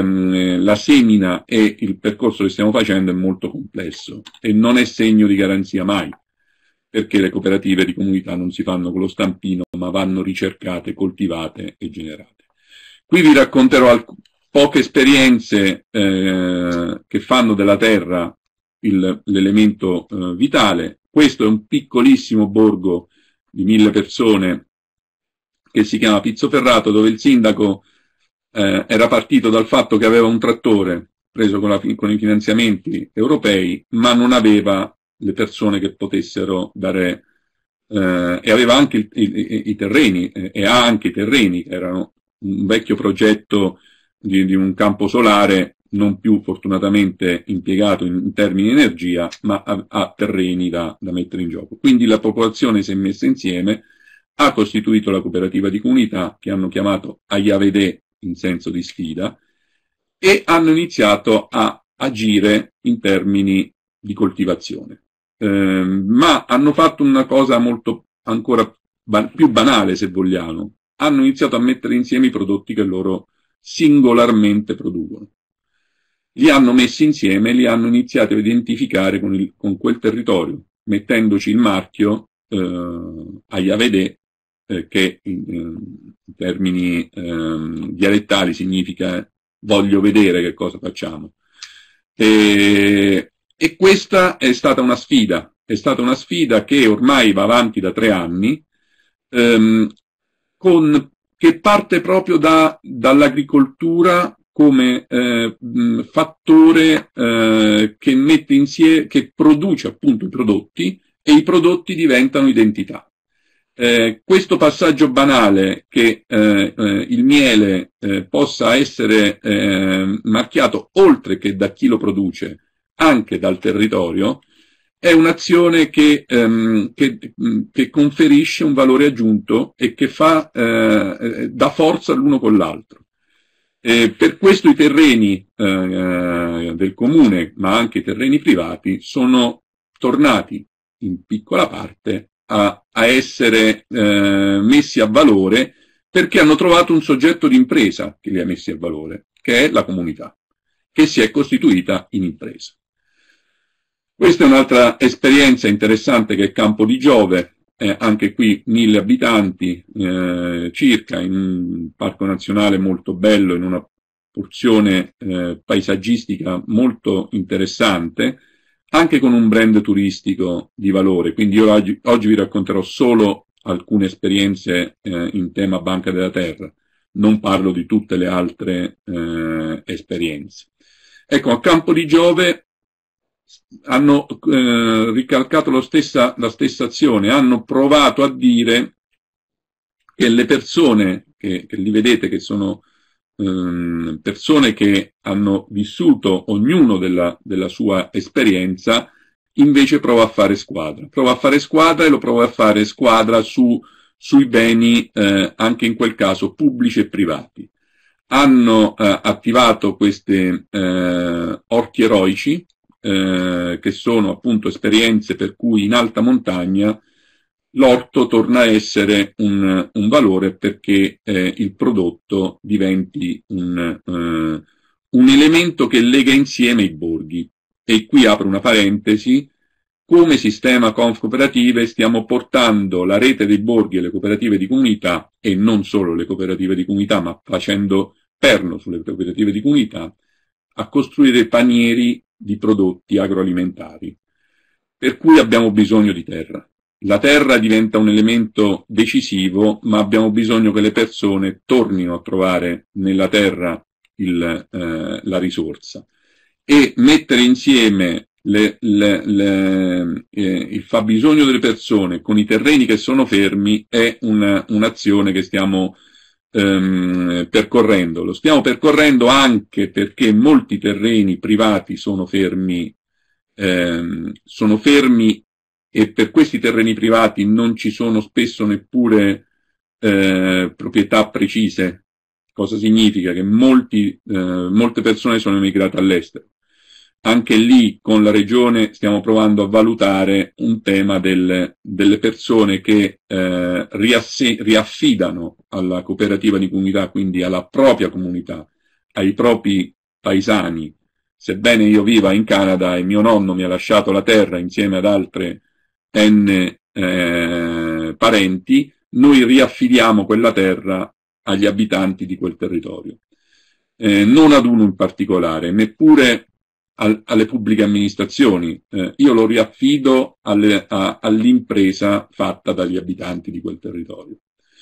[SPEAKER 4] la semina e il percorso che stiamo facendo è molto complesso e non è segno di garanzia mai, perché le cooperative di comunità non si fanno con lo stampino, ma vanno ricercate, coltivate e generate. Qui vi racconterò alc- poche esperienze eh, che fanno della terra il, l'elemento eh, vitale. Questo è un piccolissimo borgo di mille persone che si chiama Pizzoferrato, dove il sindaco Eh, era partito dal fatto che aveva un trattore preso con, la, con i finanziamenti europei, ma non aveva le persone che potessero dare, eh, e aveva anche i, i, i terreni, eh, e ha anche i terreni, erano un vecchio progetto di, di un campo solare, non più fortunatamente impiegato in, in termini di energia, ma ha, ha terreni da, da mettere in gioco. Quindi la popolazione si è messa insieme, ha costituito la cooperativa di comunità, che hanno chiamato Ayavedè, in senso di sfida, e hanno iniziato a agire in termini di coltivazione. Eh, ma hanno fatto una cosa molto ancora ba- più banale, se vogliamo. Hanno iniziato a mettere insieme i prodotti che loro singolarmente producono. Li hanno messi insieme e li hanno iniziati a identificare con, il, con quel territorio, mettendoci il marchio eh, Ayavedè, eh, che in, in termini eh, dialettali significa voglio vedere che cosa facciamo. E, e questa è stata una sfida, è stata una sfida che ormai va avanti da tre anni, ehm, con, che parte proprio da, dall'agricoltura come eh, fattore eh, che mette insieme, che produce appunto i prodotti, e i prodotti diventano identità. Eh, questo passaggio banale, che eh, eh, il miele eh, possa essere eh, marchiato, oltre che da chi lo produce, anche dal territorio, è un'azione che, ehm, che, che conferisce un valore aggiunto e che fa, eh, dà forza l'uno con l'altro. Eh, per questo i terreni eh, del comune, ma anche i terreni privati, sono tornati in piccola parte a, a essere eh, messi a valore, perché hanno trovato un soggetto di impresa che li ha messi a valore, che è la comunità, che si è costituita in impresa. Questa è un'altra esperienza interessante, che è Campo di Giove, eh, anche qui mille abitanti eh, circa, in un parco nazionale molto bello, in una porzione eh, paesaggistica molto interessante, anche con un brand turistico di valore. Quindi io oggi, oggi vi racconterò solo alcune esperienze eh, in tema Banca della Terra, non parlo di tutte le altre eh, esperienze. Ecco, a Campo di Giove hanno eh, ricalcato lo stessa, la stessa azione, hanno provato a dire che le persone, che, che li vedete che sono ehm, persone che hanno vissuto ognuno della, della sua esperienza, invece prova a fare squadra. Prova a fare squadra e lo prova a fare squadra su, sui beni, eh, anche in quel caso, pubblici e privati. Hanno eh, attivato queste eh, orti eroici, eh, che sono appunto esperienze per cui in alta montagna l'orto torna a essere un, un valore perché eh, il prodotto diventi un, eh, un elemento che lega insieme i borghi. E qui apro una parentesi: come sistema Conf Cooperative stiamo portando la rete dei borghi e le cooperative di comunità, e non solo le cooperative di comunità, ma facendo perno sulle cooperative di comunità, a costruire panieri di prodotti agroalimentari, per cui abbiamo bisogno di terra. La terra diventa un elemento decisivo, ma abbiamo bisogno che le persone tornino a trovare nella terra il, eh, la risorsa, e mettere insieme le, le, le, eh, il fabbisogno delle persone con i terreni che sono fermi è una, un'azione che stiamo ehm, percorrendo. Lo stiamo percorrendo anche perché molti terreni privati sono fermi, ehm, sono fermi e per questi terreni privati non ci sono spesso neppure eh, proprietà precise. Cosa significa? Che molti, eh, molte persone sono emigrate all'estero. Anche lì con la regione stiamo provando a valutare un tema del, delle persone che eh, riasse, riaffidano alla cooperativa di comunità, quindi alla propria comunità, ai propri paesani. Sebbene io viva in Canada e mio nonno mi ha lasciato la terra insieme ad altre n eh, parenti, noi riaffidiamo quella terra agli abitanti di quel territorio. Eh, non ad uno in particolare, neppure al, alle pubbliche amministrazioni, eh, io lo riaffido alle, a, all'impresa fatta dagli abitanti di quel territorio.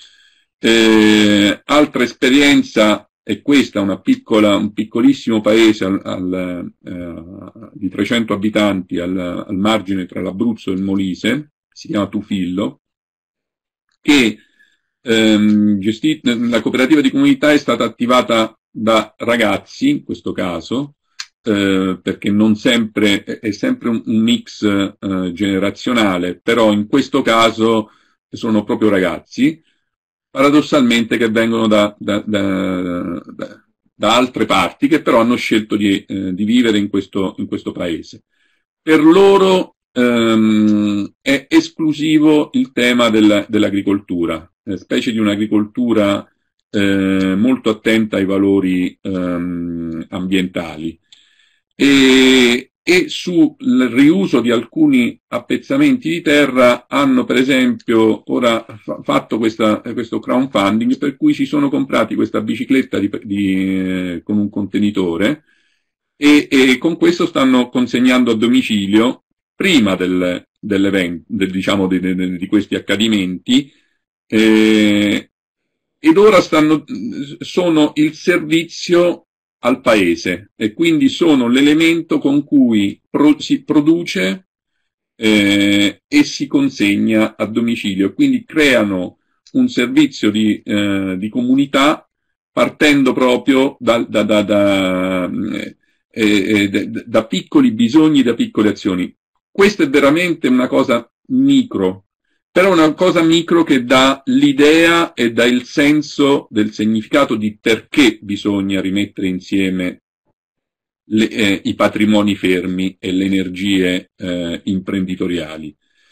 [SPEAKER 4] Eh, altra esperienza è questa: una piccola, un piccolissimo paese al, al, eh, di trecento abitanti al, al margine tra l'Abruzzo e il Molise, si chiama Tufillo, che ehm, gestita, la cooperativa di comunità è stata attivata da ragazzi, in questo caso, eh, perché non sempre, è sempre un, un mix eh, generazionale, però in questo caso sono proprio ragazzi, paradossalmente, che vengono da, da, da, da, da altre parti, che però hanno scelto di, eh, di vivere in questo, in questo paese. Per loro ehm, è esclusivo il tema del, dell'agricoltura, eh, specie di un'agricoltura eh, molto attenta ai valori ehm, ambientali. E, e sul riuso di alcuni appezzamenti di terra hanno per esempio ora fa, fatto questa, questo crowdfunding, per cui si sono comprati questa bicicletta di, di, eh, con un contenitore e, e con questo stanno consegnando a domicilio, prima del, dell'evento, del, diciamo di, di, di questi accadimenti, eh, ed ora stanno, sono il servizio al paese, e quindi sono l'elemento con cui pro, si produce eh, e si consegna a domicilio, quindi creano un servizio di, eh, di comunità partendo proprio da, da, da, da, eh, eh, da piccoli bisogni, da piccole azioni. Questa è veramente una cosa micro, però una cosa micro che dà l'idea e dà il senso del significato di perché bisogna rimettere insieme le, eh, i patrimoni fermi e le energie eh, imprenditoriali.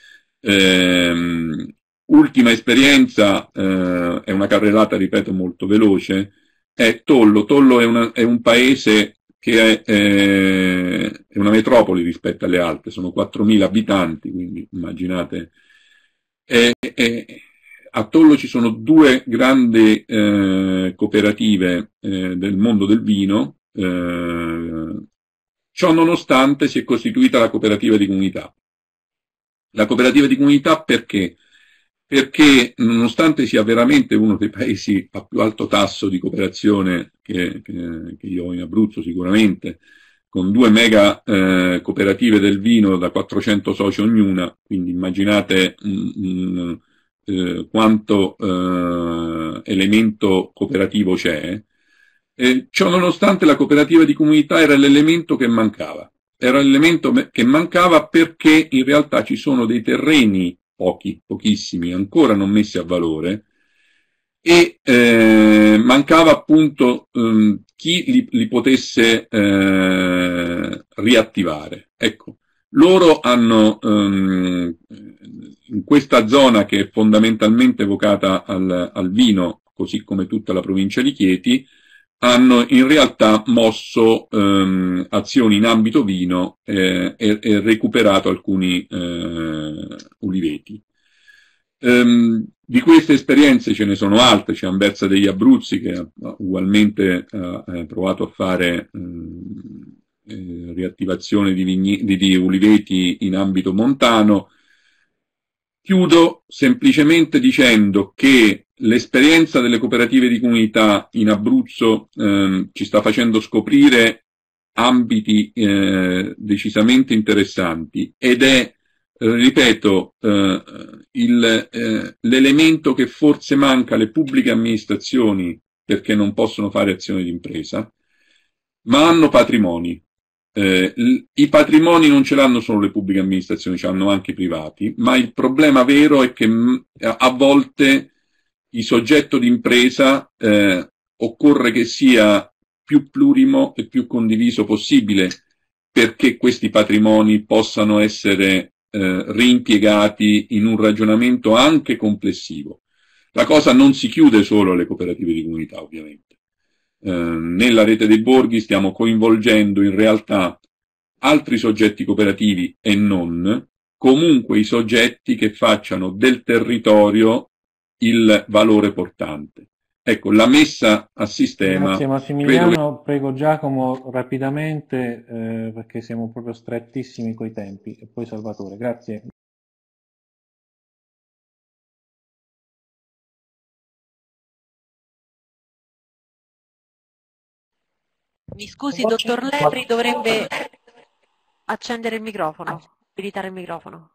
[SPEAKER 4] Ehm, ultima esperienza, eh, è una carrellata, ripeto, molto veloce, è Tollo. Tollo è, una, è un paese che è, eh, è una metropoli rispetto alle altre, sono quattromila abitanti, quindi immaginate. E, e, a Tollo ci sono due grandi eh, cooperative eh, del mondo del vino, eh, ciò nonostante si è costituita la cooperativa di comunità. La cooperativa di comunità perché? perché nonostante sia veramente uno dei paesi a più alto tasso di cooperazione che, che, che io ho in Abruzzo sicuramente, con due mega eh, cooperative del vino da quattrocento soci ognuna, quindi immaginate un, un, eh, quanto eh, elemento cooperativo c'è. Eh, ciò nonostante la cooperativa di comunità era l'elemento che mancava, era l'elemento che mancava perché in realtà ci sono dei terreni, pochi, pochissimi, ancora non messi a valore, e eh, mancava appunto ehm, chi li, li potesse eh, riattivare. Ecco, loro hanno ehm, in questa zona che è fondamentalmente vocata al, al vino, così come tutta la provincia di Chieti, hanno in realtà mosso ehm, azioni in ambito vino eh, e, e recuperato alcuni eh, uliveti. Ehm, di queste esperienze ce ne sono altre, c'è Anversa degli Abruzzi che ha ugualmente ha provato a fare ehm, eh, riattivazione di, vigni, di, di uliveti in ambito montano. Chiudo semplicemente dicendo che l'esperienza delle cooperative di comunità in Abruzzo ehm, ci sta facendo scoprire ambiti eh, decisamente interessanti ed è, eh, ripeto, eh, il, eh, l'elemento che forse manca alle pubbliche amministrazioni perché non possono fare azioni di impresa, ma hanno patrimoni. Eh, I patrimoni non ce l'hanno solo le pubbliche amministrazioni, ce l'hanno anche i privati, ma il problema vero è che mh, a volte il soggetto d'impresa eh, occorre che sia più plurimo e più condiviso possibile perché questi patrimoni possano essere eh, reimpiegati in un ragionamento anche complessivo. La cosa non si chiude solo alle cooperative di comunità, ovviamente. Eh, nella rete dei borghi stiamo coinvolgendo in realtà altri soggetti cooperativi e non, comunque i soggetti che facciano del territorio il valore portante. Ecco, la messa a sistema...
[SPEAKER 2] Grazie Massimiliano, che... prego Giacomo rapidamente eh, perché siamo proprio strettissimi coi tempi e poi Salvatore, grazie.
[SPEAKER 5] Mi scusi, dottor Lepri, dovrebbe accendere il microfono, abilitare il microfono.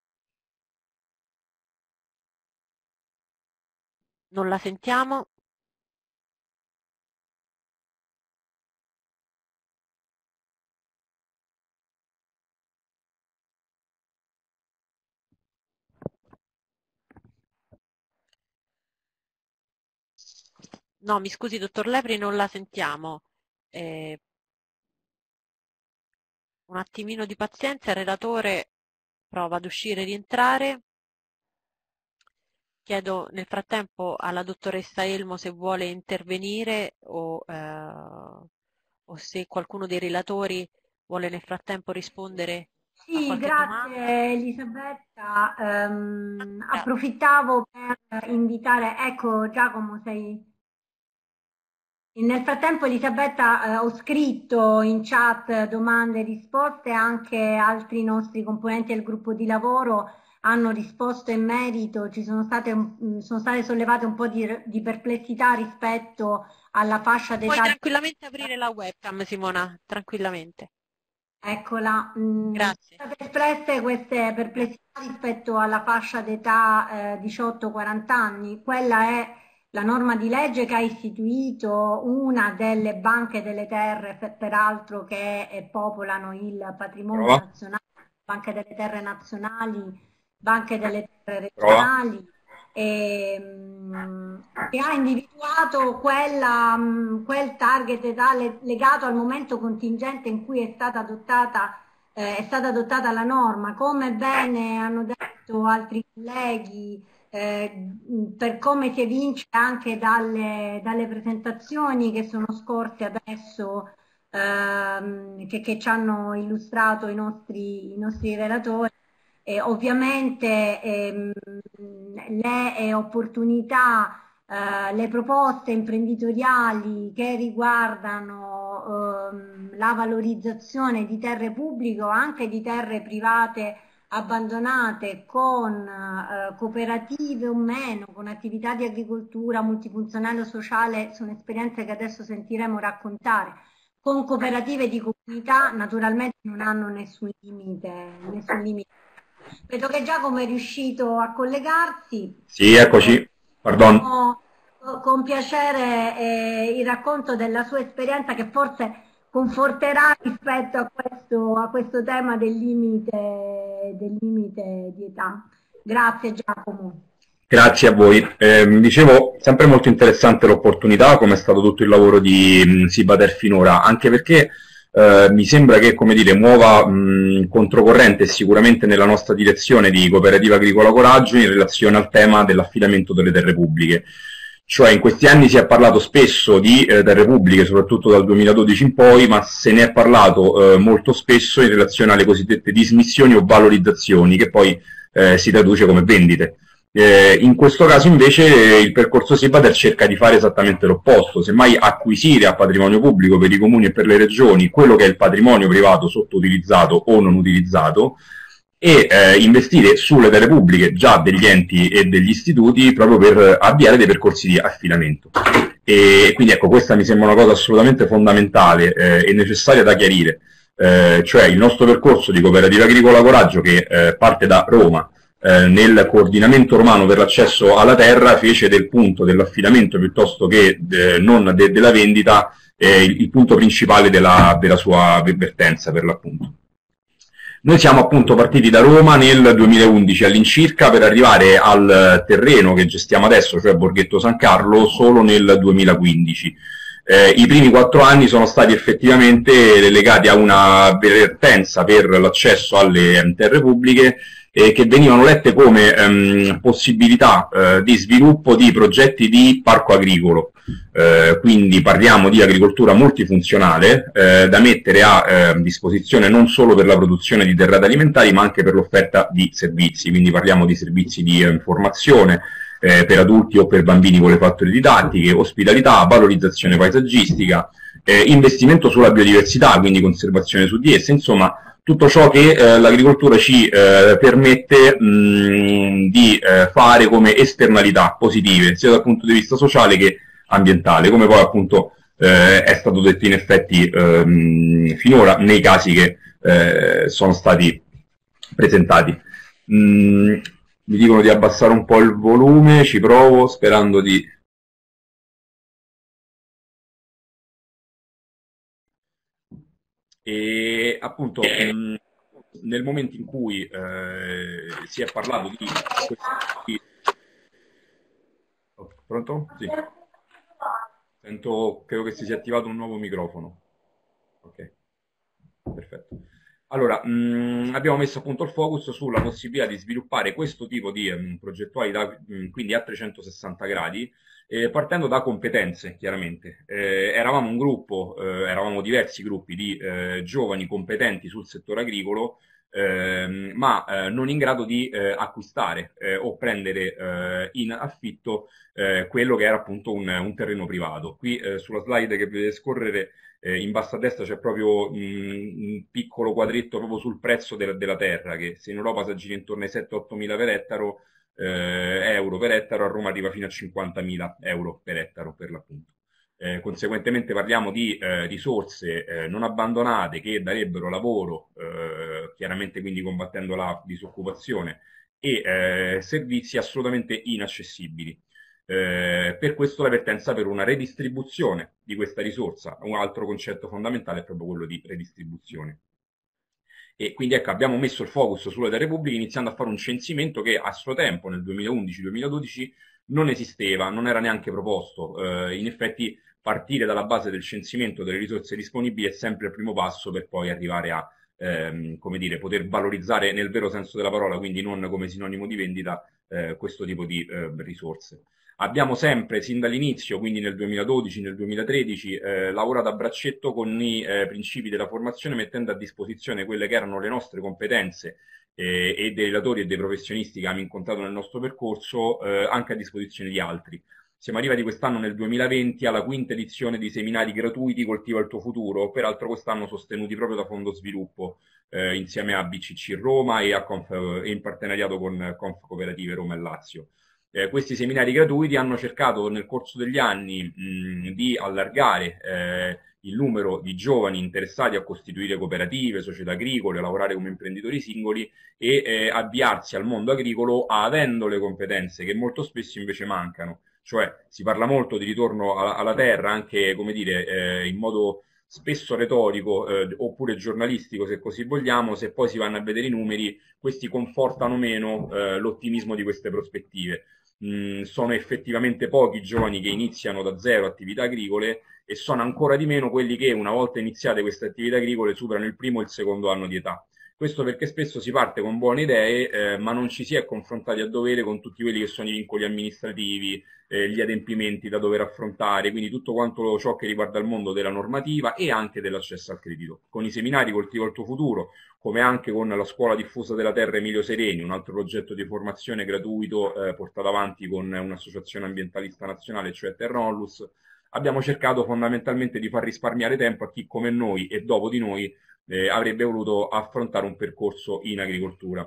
[SPEAKER 5] Non la sentiamo. No, mi scusi, dottor Lepri, non la sentiamo. Eh, un attimino di pazienza, il relatore prova ad uscire e rientrare. Chiedo nel frattempo alla dottoressa Elmo se vuole intervenire o, eh, o se qualcuno dei relatori vuole nel frattempo rispondere
[SPEAKER 1] sì,
[SPEAKER 5] a qualche
[SPEAKER 1] grazie
[SPEAKER 5] domanda.
[SPEAKER 1] Elisabetta. Um, approfittavo per invitare, ecco Giacomo, sei... Nel frattempo Elisabetta eh, ho scritto in chat domande e risposte, anche altri nostri componenti del gruppo di lavoro hanno risposto in merito, ci sono state, sono state sollevate un po' di, di perplessità rispetto alla fascia d'età.
[SPEAKER 5] Puoi tranquillamente aprire la webcam, Simona, tranquillamente.
[SPEAKER 1] Eccola,
[SPEAKER 5] grazie.
[SPEAKER 1] Sono state espresse queste perplessità rispetto alla fascia d'età eh, diciotto quaranta anni, quella è la norma di legge che ha istituito una delle banche delle terre, peraltro che eh, popolano il patrimonio Prova. nazionale, banche delle terre nazionali, banche delle terre regionali, e, mh, che ha individuato quella, mh, quel target età legato al momento contingente in cui è stata adottata, eh, è stata adottata la norma. Come bene hanno detto altri colleghi, Eh, per come si evince anche dalle, dalle presentazioni che sono scorse adesso, ehm, che, che ci hanno illustrato i nostri, i nostri relatori, eh, ovviamente ehm, le opportunità, eh, le proposte imprenditoriali che riguardano ehm, la valorizzazione di terre pubbliche o anche di terre private abbandonate con eh, cooperative o meno, con attività di agricoltura multifunzionale o sociale, sono esperienze che adesso sentiremo raccontare, con cooperative di comunità, naturalmente non hanno nessun limite, nessun limite. Vedo che Giacomo è riuscito a collegarsi.
[SPEAKER 6] Sì, eccoci, pardon.
[SPEAKER 1] Con piacere eh, il racconto della sua esperienza, che forse conforterà rispetto a questo, a questo tema del limite, del limite di età. Grazie Giacomo.
[SPEAKER 6] Grazie a voi. Eh, dicevo, sempre molto interessante l'opportunità, come è stato tutto il lavoro di mh, Sibater finora, anche perché eh, mi sembra che, come dire, muova mh, controcorrente sicuramente nella nostra direzione di Cooperativa Agricola Coraggio in relazione al tema dell'affidamento delle terre pubbliche. Cioè in questi anni si è parlato spesso di eh, terre pubbliche, soprattutto dal duemiladodici in poi, ma se ne è parlato eh, molto spesso in relazione alle cosiddette dismissioni o valorizzazioni, che poi eh, si traduce come vendite. Eh, in questo caso invece eh, il percorso Sibater cerca di fare esattamente l'opposto, semmai acquisire a patrimonio pubblico per i comuni e per le regioni quello che è il patrimonio privato sottoutilizzato o non utilizzato, e eh, investire sulle terre pubbliche già degli enti e degli istituti proprio per avviare dei percorsi di affidamento. E quindi ecco, questa mi sembra una cosa assolutamente fondamentale eh, e necessaria da chiarire, eh, cioè il nostro percorso di Cooperativa Agricola Coraggio, che eh, parte da Roma, eh, nel coordinamento romano per l'accesso alla terra fece del punto dell'affidamento piuttosto che eh, non de della vendita eh, il, il punto principale della, della sua vertenza, per l'appunto. Noi siamo appunto partiti da Roma nel duemilaundici all'incirca per arrivare al terreno che gestiamo adesso, cioè Borghetto San Carlo, solo nel duemilaquindici. Eh, I primi quattro anni sono stati effettivamente legati a una vertenza per l'accesso alle terre pubbliche eh, che venivano lette come ehm, possibilità eh, di sviluppo di progetti di parco agricolo. Eh, quindi parliamo di agricoltura multifunzionale eh, da mettere a eh, disposizione non solo per la produzione di derrate alimentari ma anche per l'offerta di servizi, quindi parliamo di servizi di eh, formazione eh, per adulti o per bambini con le fattorie didattiche, ospitalità, valorizzazione paesaggistica, eh, investimento sulla biodiversità, quindi conservazione su di esse, insomma tutto ciò che eh, l'agricoltura ci eh, permette mh, di eh, fare come esternalità positive sia dal punto di vista sociale che ambientale, come poi appunto eh, è stato detto in effetti ehm, finora nei casi che eh, sono stati presentati. Mm, mi dicono di abbassare un po' il volume, ci provo sperando di... E appunto mh, nel momento in cui eh, si è parlato di... Oh, pronto? Sì. Sento, credo che si sia attivato un nuovo microfono. Ok, perfetto. Allora, mh, abbiamo messo appunto il focus sulla possibilità di sviluppare questo tipo di mh, progettualità, mh, quindi a trecentosessanta gradi, eh, partendo da competenze, chiaramente. Eh, eravamo un gruppo, eh, eravamo diversi gruppi di eh, giovani competenti sul settore agricolo, eh, ma eh, non in grado di eh, acquistare eh, o prendere eh, in affitto eh, quello che era appunto un, un terreno privato. Qui eh, sulla slide che vedete scorrere eh, in basso a destra c'è proprio mh, un piccolo quadretto proprio sul prezzo de della terra, che se in Europa si aggira intorno ai sette otto mila per ettaro, eh, euro per ettaro, a Roma arriva fino a cinquantamila euro per ettaro per l'appunto. Eh, conseguentemente parliamo di eh, risorse eh, non abbandonate che darebbero lavoro, eh, chiaramente quindi combattendo la disoccupazione, e eh, servizi assolutamente inaccessibili. Eh, per questo l'avvertenza per una redistribuzione di questa risorsa. Un altro concetto fondamentale è proprio quello di redistribuzione. E quindi ecco, abbiamo messo il focus sulle terre pubbliche iniziando a fare un censimento che a suo tempo, nel duemilaundici duemiladodici, non esisteva, non era neanche proposto. Eh, in effetti partire dalla base del censimento delle risorse disponibili è sempre il primo passo per poi arrivare a ehm, come dire, poter valorizzare nel vero senso della parola, quindi non come sinonimo di vendita, eh, questo tipo di eh, risorse. Abbiamo sempre, sin dall'inizio, quindi nel duemiladodici, nel duemilatredici, eh, lavorato a braccetto con i eh, principi della formazione, mettendo a disposizione quelle che erano le nostre competenze eh, e dei relatori e dei professionisti che abbiamo incontrato nel nostro percorso, eh, anche a disposizione di altri. Siamo arrivati quest'anno nel duemilaventi alla quinta edizione di seminari gratuiti Coltiva il tuo futuro, peraltro quest'anno sostenuti proprio da Fondo Sviluppo, eh, insieme a B C C Roma e, a Conf, e in partenariato con Conf Cooperative Roma e Lazio. Eh, questi seminari gratuiti hanno cercato nel corso degli anni mh, di allargare eh, il numero di giovani interessati a costituire cooperative, società agricole, a lavorare come imprenditori singoli e eh, avviarsi al mondo agricolo avendo le competenze che molto spesso invece mancano. Cioè si parla molto di ritorno alla, alla terra, anche come dire, eh, in modo spesso retorico eh, oppure giornalistico, se così vogliamo. Se poi si vanno a vedere i numeri, questi confortano meno eh, l'ottimismo di queste prospettive. Mm, sono effettivamente pochi i giovani che iniziano da zero attività agricole e sono ancora di meno quelli che, una volta iniziate queste attività agricole, superano il primo o il secondo anno di età. Questo perché spesso si parte con buone idee, eh, ma non ci si è confrontati a dovere con tutti quelli che sono i vincoli amministrativi, eh, gli adempimenti da dover affrontare, quindi tutto quanto ciò che riguarda il mondo della normativa e anche dell'accesso al credito. Con i seminari Coltiva il tuo futuro, come anche con la Scuola Diffusa della Terra Emilio Sereni, un altro progetto di formazione gratuito eh, portato avanti con un'associazione ambientalista nazionale, cioè Terra Onlus, abbiamo cercato fondamentalmente di far risparmiare tempo a chi come noi e dopo di noi Eh, avrebbe voluto affrontare un percorso in agricoltura.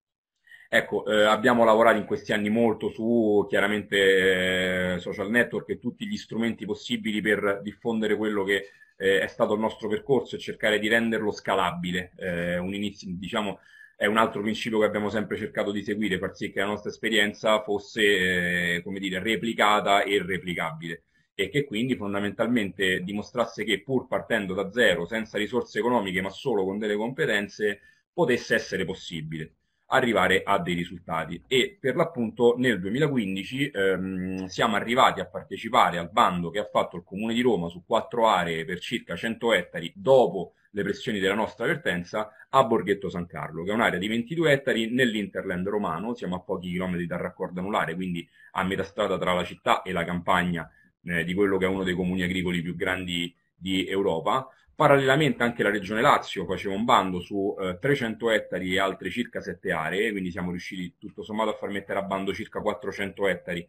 [SPEAKER 6] Ecco, eh, abbiamo lavorato in questi anni molto su chiaramente eh, social network e tutti gli strumenti possibili per diffondere quello che eh, è stato il nostro percorso e cercare di renderlo scalabile. Eh, un inizio, diciamo, è un altro principio che abbiamo sempre cercato di seguire, far sì che la nostra esperienza fosse, eh, come dire, replicata e replicabile, e che quindi fondamentalmente dimostrasse che pur partendo da zero, senza risorse economiche ma solo con delle competenze, potesse essere possibile arrivare a dei risultati. E per l'appunto nel duemilaquindici ehm, siamo arrivati a partecipare al bando che ha fatto il Comune di Roma su quattro aree per circa cento ettari dopo le pressioni della nostra vertenza a Borghetto San Carlo, che è un'area di ventidue ettari nell'Interland romano. Siamo a pochi chilometri dal raccordo anulare, quindi a metà strada tra la città e la campagna Eh, di quello che è uno dei comuni agricoli più grandi di Europa. Parallelamente anche la Regione Lazio faceva un bando su eh, trecento ettari e altre circa sette aree, quindi siamo riusciti tutto sommato a far mettere a bando circa quattrocento ettari.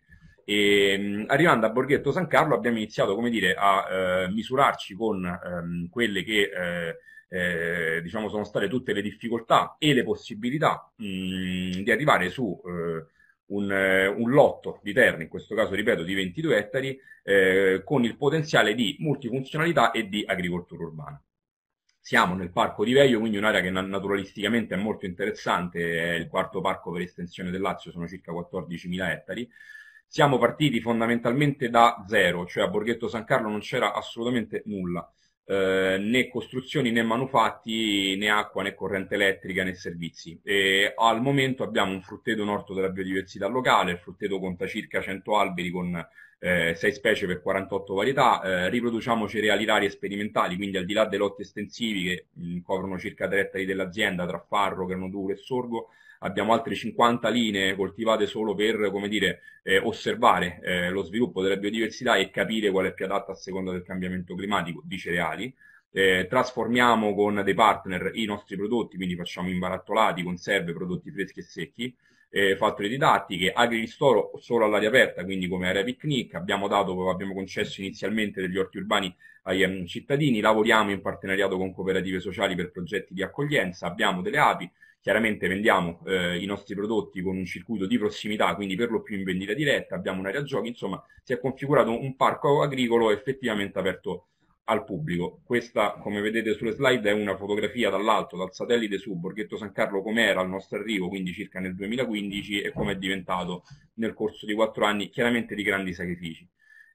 [SPEAKER 6] E mh, arrivando a Borghetto San Carlo abbiamo iniziato, come dire, a eh, misurarci con ehm, quelle che eh, eh, diciamo sono state tutte le difficoltà e le possibilità mh, di arrivare su eh, Un, un lotto di terra, in questo caso ripeto di ventidue ettari, eh, con il potenziale di multifunzionalità e di agricoltura urbana. Siamo nel parco di Veio, quindi un'area che naturalisticamente è molto interessante, è il quarto parco per estensione del Lazio, sono circa quattordicimila ettari. Siamo partiti fondamentalmente da zero, cioè a Borghetto San Carlo non c'era assolutamente nulla. Eh, né costruzioni né manufatti né acqua né corrente elettrica né servizi, e al momento abbiamo un frutteto un orto della biodiversità locale. Il frutteto conta circa cento alberi con eh, sei specie per quarantotto varietà. Eh, riproduciamo cereali rari e sperimentali, quindi al di là dei lotti estensivi che mh, coprono circa tre ettari dell'azienda tra farro, grano duro e sorgo, abbiamo altre cinquanta linee coltivate solo per, come dire, eh, osservare eh, lo sviluppo della biodiversità e capire qual è più adatta a seconda del cambiamento climatico di cereali. Eh, trasformiamo con dei partner i nostri prodotti, quindi facciamo imbarattolati, conserve, prodotti freschi e secchi, eh, fattorie didattiche, agriristoro solo all'aria aperta, quindi come area picnic. Abbiamo dato, abbiamo concesso inizialmente degli orti urbani ai um, cittadini, lavoriamo in partenariato con cooperative sociali per progetti di accoglienza, abbiamo delle api. Chiaramente vendiamo eh, i nostri prodotti con un circuito di prossimità, quindi per lo più in vendita diretta, abbiamo un'area giochi, insomma si è configurato un parco agricolo effettivamente aperto al pubblico. Questa, come vedete sulle slide, è una fotografia dall'alto, dal satellite su Borghetto San Carlo come era al nostro arrivo, quindi circa nel duemilaquindici, e come è diventato nel corso di quattro anni, chiaramente di grandi sacrifici.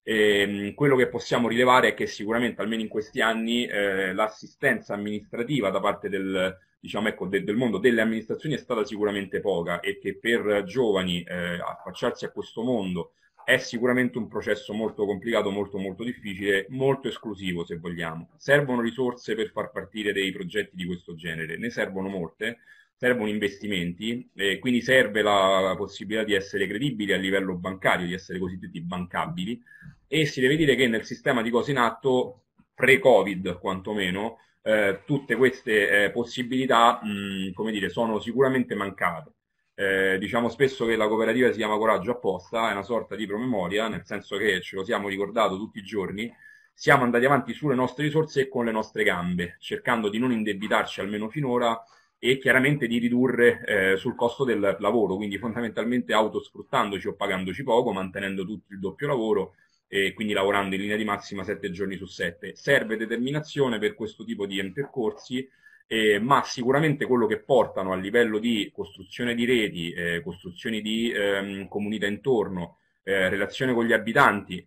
[SPEAKER 6] E, quello che possiamo rilevare è che sicuramente, almeno in questi anni, eh, l'assistenza amministrativa da parte del diciamo ecco, de, del mondo delle amministrazioni è stata sicuramente poca, e che per giovani eh, affacciarsi a questo mondo è sicuramente un processo molto complicato, molto molto difficile, molto esclusivo se vogliamo. Servono risorse per far partire dei progetti di questo genere, ne servono molte, servono investimenti, eh, quindi serve la, la possibilità di essere credibili a livello bancario, di essere cosiddetti bancabili, e si deve dire che nel sistema di cose in atto, pre-Covid quantomeno, Eh, tutte queste eh, possibilità mh, come dire, sono sicuramente mancate. Eh, diciamo spesso che la cooperativa si chiama coraggio apposta, è una sorta di promemoria, nel senso che ce lo siamo ricordato tutti i giorni, siamo andati avanti sulle nostre risorse e con le nostre gambe, cercando di non indebitarci almeno finora e chiaramente di ridurre eh, sul costo del lavoro, quindi fondamentalmente autosfruttandoci o pagandoci poco, mantenendo tutto il doppio lavoro e quindi lavorando in linea di massima sette giorni su sette. Serve determinazione per questo tipo di percorsi, eh, ma sicuramente quello che portano a livello di costruzione di reti, eh, costruzioni di ehm, comunità intorno, eh, relazione con gli abitanti,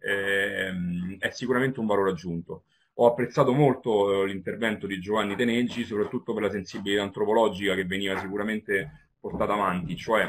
[SPEAKER 6] ehm, è sicuramente un valore aggiunto. Ho apprezzato molto eh, l'intervento di Giovanni Teneggi, soprattutto per la sensibilità antropologica che veniva sicuramente portata avanti, cioè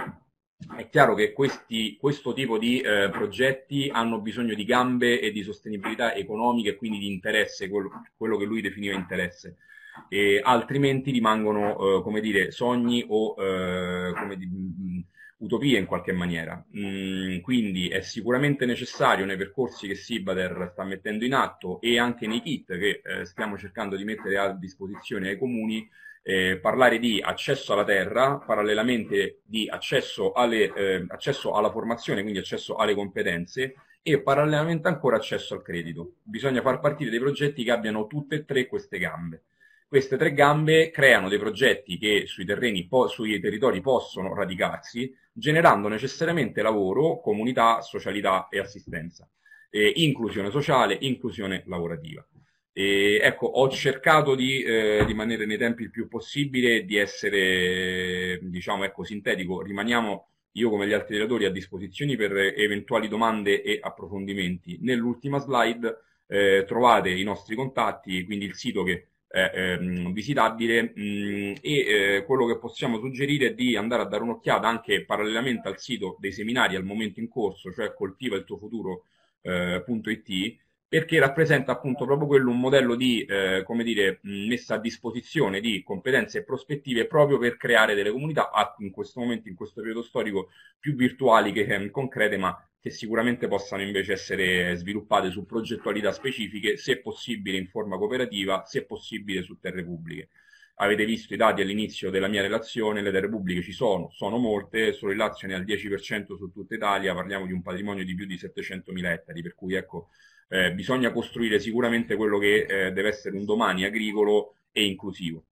[SPEAKER 6] è chiaro che questi, questo tipo di eh, progetti hanno bisogno di gambe e di sostenibilità economica e quindi di interesse, quello, quello che lui definiva interesse, e altrimenti rimangono, eh, come dire, sogni o eh, come di, mh, utopie in qualche maniera. Mm, quindi è sicuramente necessario nei percorsi che Sibader sta mettendo in atto e anche nei kit che eh, stiamo cercando di mettere a disposizione ai comuni, eh, parlare di accesso alla terra, parallelamente di accesso, alle, eh, accesso alla formazione, quindi accesso alle competenze e parallelamente ancora accesso al credito. Bisogna far partire dei progetti che abbiano tutte e tre queste gambe. Queste tre gambe creano dei progetti che sui terreni, sui territori possono radicarsi, generando necessariamente lavoro, comunità, socialità e assistenza, e inclusione sociale, inclusione lavorativa. E, ecco, ho cercato di eh, rimanere nei tempi il più possibile, di essere, diciamo, ecco, sintetico. Rimaniamo, io come gli altri relatori, a disposizione per eventuali domande e approfondimenti. Nell'ultima slide eh, trovate i nostri contatti, quindi il sito che Eh, eh, visitabile mh, e eh, quello che possiamo suggerire è di andare a dare un'occhiata anche parallelamente al sito dei seminari al momento in corso, cioè coltiva il tuo futuro punto it, perché rappresenta appunto proprio quello un modello di, eh, come dire, mh, messa a disposizione di competenze e prospettive proprio per creare delle comunità in questo momento, in questo periodo storico, più virtuali che eh, concrete, ma che sicuramente possano invece essere sviluppate su progettualità specifiche, se possibile in forma cooperativa, se possibile su terre pubbliche. Avete visto i dati all'inizio della mia relazione, le terre pubbliche ci sono, sono molte, solo il Lazio ne ha il dieci per cento su tutta Italia, parliamo di un patrimonio di più di settecentomila ettari, per cui ecco, eh, bisogna costruire sicuramente quello che eh, deve essere un domani agricolo e inclusivo.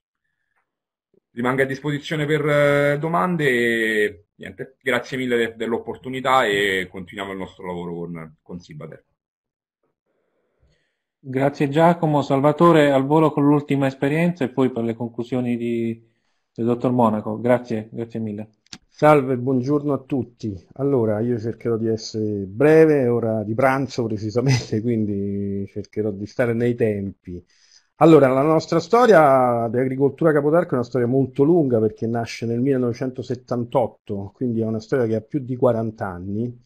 [SPEAKER 6] Rimango a disposizione per eh, domande e niente, grazie mille de dell'opportunità e continuiamo il nostro lavoro con, con Sibader.
[SPEAKER 2] Grazie Giacomo. Salvatore, al volo con l'ultima esperienza e poi per le conclusioni di, del dottor Monaco. Grazie, grazie mille.
[SPEAKER 7] Salve, buongiorno a tutti. Allora, io cercherò di essere breve, è ora di pranzo precisamente, quindi cercherò di stare nei tempi. Allora, la nostra storia di Agricoltura Capodarco è una storia molto lunga perché nasce nel millenovecentosettantotto, quindi è una storia che ha più di quaranta anni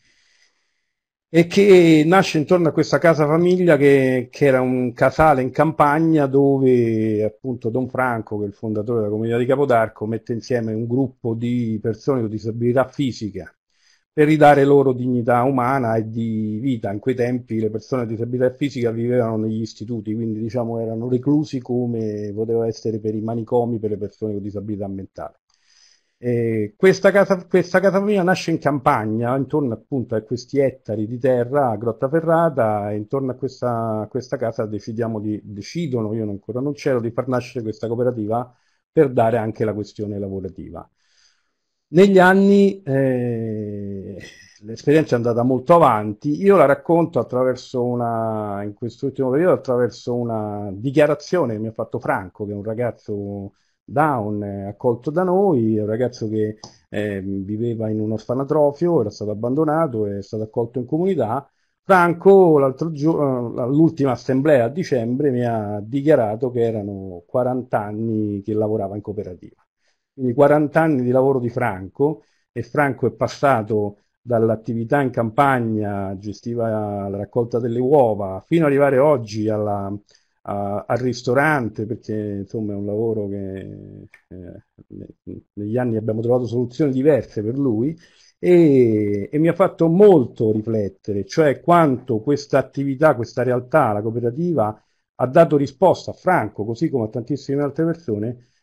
[SPEAKER 7] e che nasce intorno a questa casa famiglia che, che era un casale in campagna dove appunto Don Franco, che è il fondatore della comunità di Capodarco, mette insieme un gruppo di persone con disabilità fisica per ridare loro dignità umana e di vita. In quei tempi le persone con disabilità fisica vivevano negli istituti, quindi diciamo erano reclusi come poteva essere per i manicomi per le persone con disabilità mentale. Eh, questa casa, questa casa famiglia nasce in campagna, intorno appunto a questi ettari di terra a Grottaferrata, e intorno a questa, a questa casa decidiamo di, decidono, io ancora non c'ero, di far nascere questa cooperativa per dare anche la questione lavorativa. Negli anni eh, l'esperienza è andata molto avanti, io la racconto attraverso una, in quest'ultimo periodo, attraverso una dichiarazione che mi ha fatto Franco, che è un ragazzo Down eh, accolto da noi, è un ragazzo che eh, viveva in un orfanatrofio, era stato abbandonato e è stato accolto in comunità. Franco l'altro giorno, all'ultima assemblea a dicembre, mi ha dichiarato che erano quaranta anni che lavorava in cooperativa. Quindi quaranta anni di lavoro di Franco, e Franco è passato dall'attività in campagna, gestiva la raccolta delle uova, fino ad arrivare oggi alla, a, al ristorante, perché insomma è un lavoro che eh, negli anni abbiamo trovato soluzioni diverse per lui, e, e mi ha fatto molto riflettere, cioè quanto questa attività, questa realtà, la cooperativa, ha dato risposta a Franco, così come a tantissime altre persone,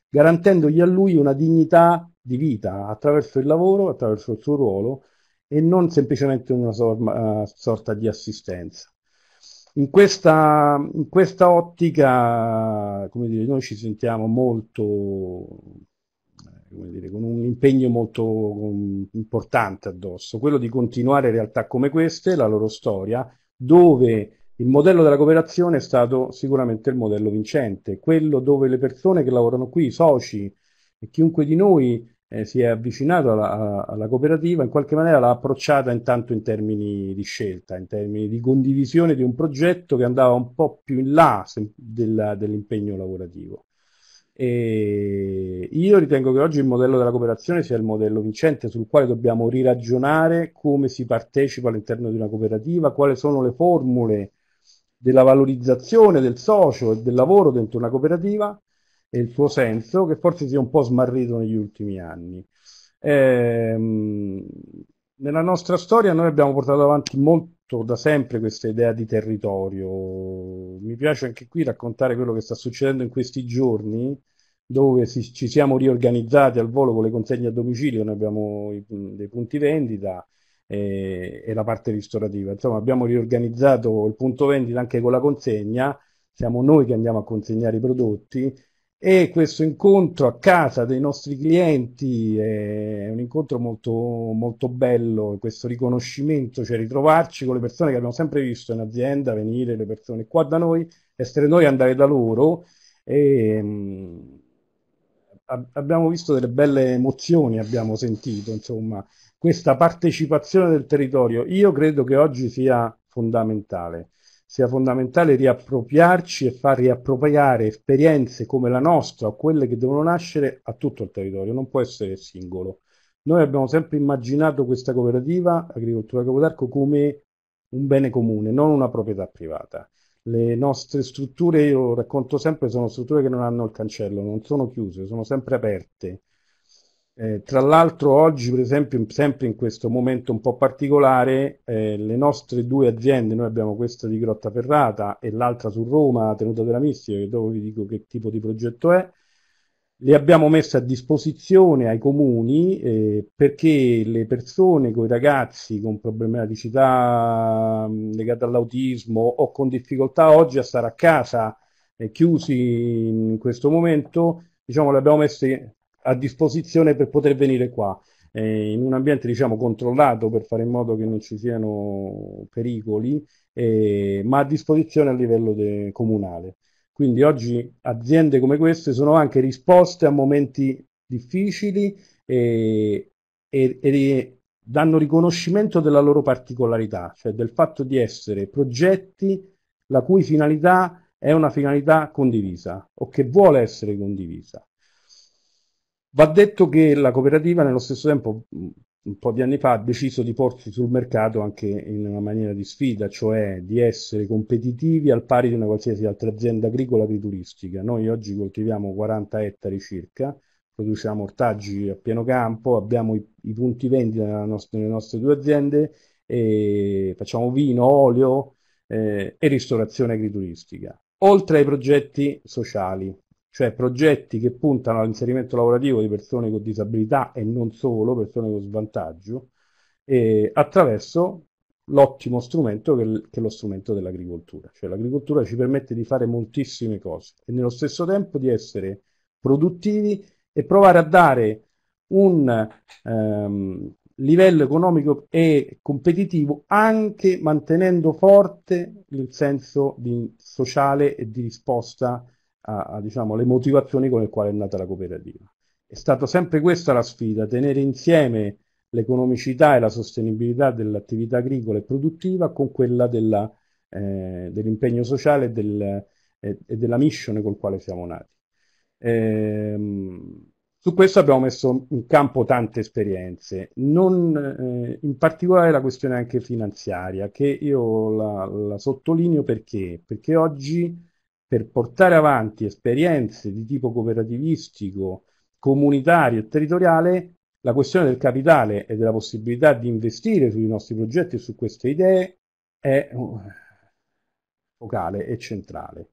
[SPEAKER 7] garantendogli a lui una dignità di vita attraverso il lavoro, attraverso il suo ruolo e non semplicemente una sorma, uh, sorta di assistenza. In questa, in questa ottica, come dire, noi ci sentiamo molto, come dire, con un impegno molto um, importante addosso, quello di continuare realtà come queste, la loro storia, dove il modello della cooperazione è stato sicuramente il modello vincente, quello dove le persone che lavorano qui, i soci e chiunque di noi eh, si è avvicinato alla, alla cooperativa, in qualche maniera l'ha approcciata intanto in termini di scelta, in termini di condivisione di un progetto che andava un po' più in là del, dell'impegno lavorativo. E io ritengo che oggi il modello della cooperazione sia il modello vincente sul quale dobbiamo riragionare come si partecipa all'interno di una cooperativa, quali sono le formule della valorizzazione del socio e del lavoro dentro una cooperativa e il suo senso, che forse si è un po' smarrito negli ultimi anni. Ehm, nella nostra storia noi abbiamo portato avanti molto da sempre questa idea di territorio. Mi piace anche qui raccontare quello che sta succedendo in questi giorni, dove si, ci siamo riorganizzati al volo con le consegne a domicilio, noi abbiamo i, dei punti vendita e, e la parte ristorativa. Insomma, abbiamo riorganizzato il punto vendita anche con la consegna, siamo noi che andiamo a consegnare i prodotti e questo incontro a casa dei nostri clienti è un incontro molto, molto bello, questo riconoscimento, cioè ritrovarci con le persone che abbiamo sempre visto in azienda, venire le persone qua da noi, essere noi andare da loro e mh, abbiamo visto delle belle emozioni, abbiamo sentito, insomma, questa partecipazione del territorio. Io credo che oggi sia fondamentale, sia fondamentale riappropriarci e far riappropriare esperienze come la nostra o quelle che devono nascere a tutto il territorio, non può essere singolo. Noi abbiamo sempre immaginato questa cooperativa Agricoltura Capo d'Arco come un bene comune, non una proprietà privata. Le nostre strutture, io racconto sempre, sono strutture che non hanno il cancello, non sono chiuse, sono sempre aperte. Eh, tra l'altro oggi, per esempio, sempre in questo momento un po' particolare, eh, le nostre due aziende, noi abbiamo questa di Grottaferrata e l'altra su Roma, Tenuta della Mistica, che dopo vi dico che tipo di progetto è, le abbiamo messe a disposizione ai comuni eh, perché le persone con i ragazzi con problematicità mh, legate all'autismo o con difficoltà oggi a stare a casa eh, chiusi in questo momento, diciamo, le abbiamo messe a disposizione per poter venire qua eh, in un ambiente diciamo controllato per fare in modo che non ci siano pericoli, eh, ma a disposizione a livello de- comunale. Quindi oggi aziende come queste sono anche risposte a momenti difficili e, e, e danno riconoscimento della loro particolarità, cioè del fatto di essere progetti la cui finalità è una finalità condivisa o che vuole essere condivisa. Va detto che la cooperativa nello stesso tempo un po' di anni fa ha deciso di porsi sul mercato anche in una maniera di sfida, cioè di essere competitivi al pari di una qualsiasi altra azienda agricola agrituristica. Noi oggi coltiviamo quaranta ettari circa, produciamo ortaggi a pieno campo, abbiamo i, i punti vendita nelle nostre, nelle nostre due aziende, e facciamo vino, olio eh, e ristorazione agrituristica, oltre ai progetti sociali. Cioè progetti che puntano all'inserimento lavorativo di persone con disabilità e non solo, persone con svantaggio, e attraverso l'ottimo strumento che è lo strumento dell'agricoltura. Cioè l'agricoltura ci permette di fare moltissime cose e nello stesso tempo di essere produttivi e provare a dare un ehm, livello economico e competitivo anche mantenendo forte il senso di sociale e di risposta a, a diciamo, le motivazioni con le quali è nata la cooperativa. È stata sempre questa la sfida, tenere insieme l'economicità e la sostenibilità dell'attività agricola e produttiva con quella della, eh, dell'impegno sociale e, del, eh, e della mission col quale siamo nati. Ehm, su questo abbiamo messo in campo tante esperienze, non, eh, in particolare la questione anche finanziaria, che io la, la sottolineo perché? Perché oggi per portare avanti esperienze di tipo cooperativistico, comunitario e territoriale, la questione del capitale e della possibilità di investire sui nostri progetti e su queste idee è focale e centrale.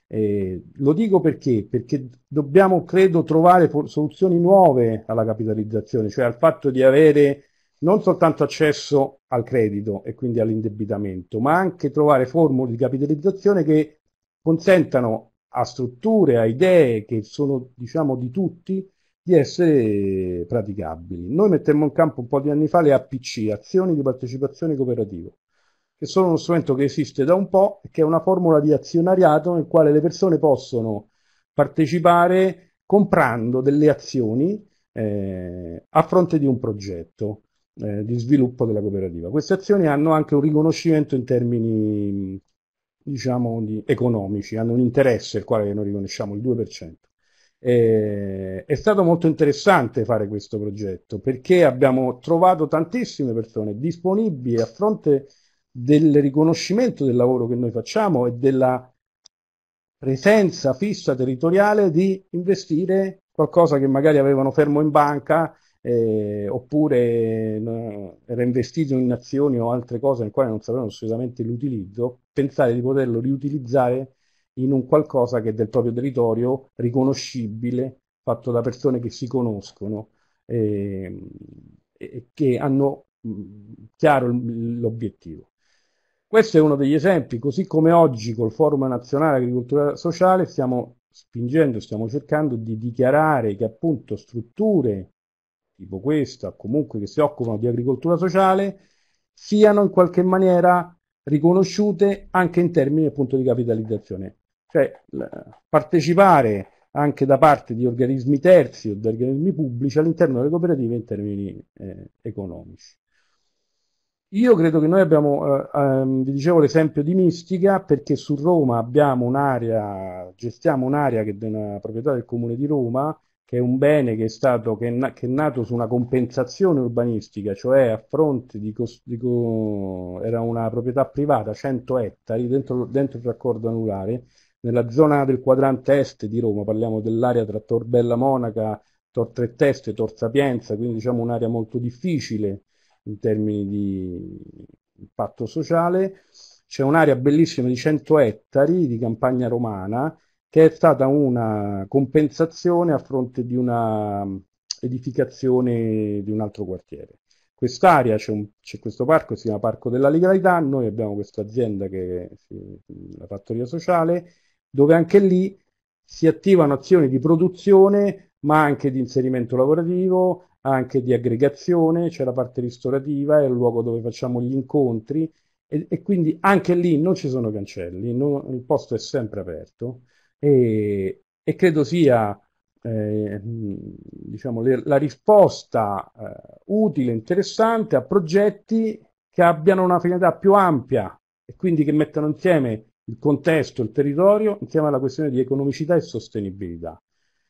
[SPEAKER 7] Eh, lo dico perché? Perché dobbiamo, credo, trovare soluzioni nuove alla capitalizzazione, cioè al fatto di avere non soltanto accesso al credito e quindi all'indebitamento, ma anche trovare formule di capitalizzazione che consentano a strutture, a idee che sono, diciamo, di tutti, di essere praticabili. Noi mettemmo in campo un po' di anni fa le A P C, azioni di partecipazione cooperativa, che sono uno strumento che esiste da un po' e che è una formula di azionariato nel quale le persone possono partecipare comprando delle azioni eh, a fronte di un progetto eh, di sviluppo della cooperativa. Queste azioni hanno anche un riconoscimento in termini, diciamo, di, economici, hanno un interesse, il quale noi riconosciamo il due per cento. Eh, è stato molto interessante fare questo progetto perché abbiamo trovato tantissime persone disponibili a fronte del riconoscimento del lavoro che noi facciamo e della presenza fissa territoriale di investire qualcosa che magari avevano fermo in banca eh, oppure no, era investito in azioni o altre cose nel quale non sapevano assolutamente l'utilizzo, pensare di poterlo riutilizzare in un qualcosa che è del proprio territorio, riconoscibile, fatto da persone che si conoscono eh, e che hanno mh, chiaro l'obiettivo. Questo è uno degli esempi, così come oggi col Forum Nazionale Agricoltura Sociale stiamo spingendo, stiamo cercando di dichiarare che appunto strutture tipo questa, comunque che si occupano di agricoltura sociale, siano in qualche maniera riconosciute anche in termini appunto di capitalizzazione. Cioè partecipare anche da parte di organismi terzi o di organismi pubblici all'interno delle cooperative in termini eh, economici. Io credo che noi abbiamo, eh, ehm, vi dicevo l'esempio di Mistica, perché su Roma abbiamo un'area, gestiamo un'area che è una proprietà del Comune di Roma, che è un bene che è stato, che è, na- che è nato su una compensazione urbanistica, cioè a fronte di, cos- di co- era una proprietà privata, cento ettari, dentro, dentro il raccordo anulare, nella zona del quadrante est di Roma, parliamo dell'area tra Tor Bella Monaca, Tor Tre Teste, Tor Sapienza, quindi diciamo un'area molto difficile in termini di impatto sociale. C'è un'area bellissima di cento ettari di campagna romana che è stata una compensazione a fronte di una edificazione di un altro quartiere. Quest'area c'è, un, c'è questo parco, si chiama Parco della Legalità, noi abbiamo questa azienda che è la fattoria sociale, dove anche lì si attivano azioni di produzione, ma anche di inserimento lavorativo, anche di aggregazione, c'è la parte ristorativa, è il luogo dove facciamo gli incontri e, e quindi anche lì non ci sono cancelli, no, il posto è sempre aperto e, e credo sia eh, diciamo, le, la risposta eh, utile, interessante a progetti che abbiano una finalità più ampia e quindi che mettano insieme il contesto, il territorio, insieme alla questione di economicità e sostenibilità.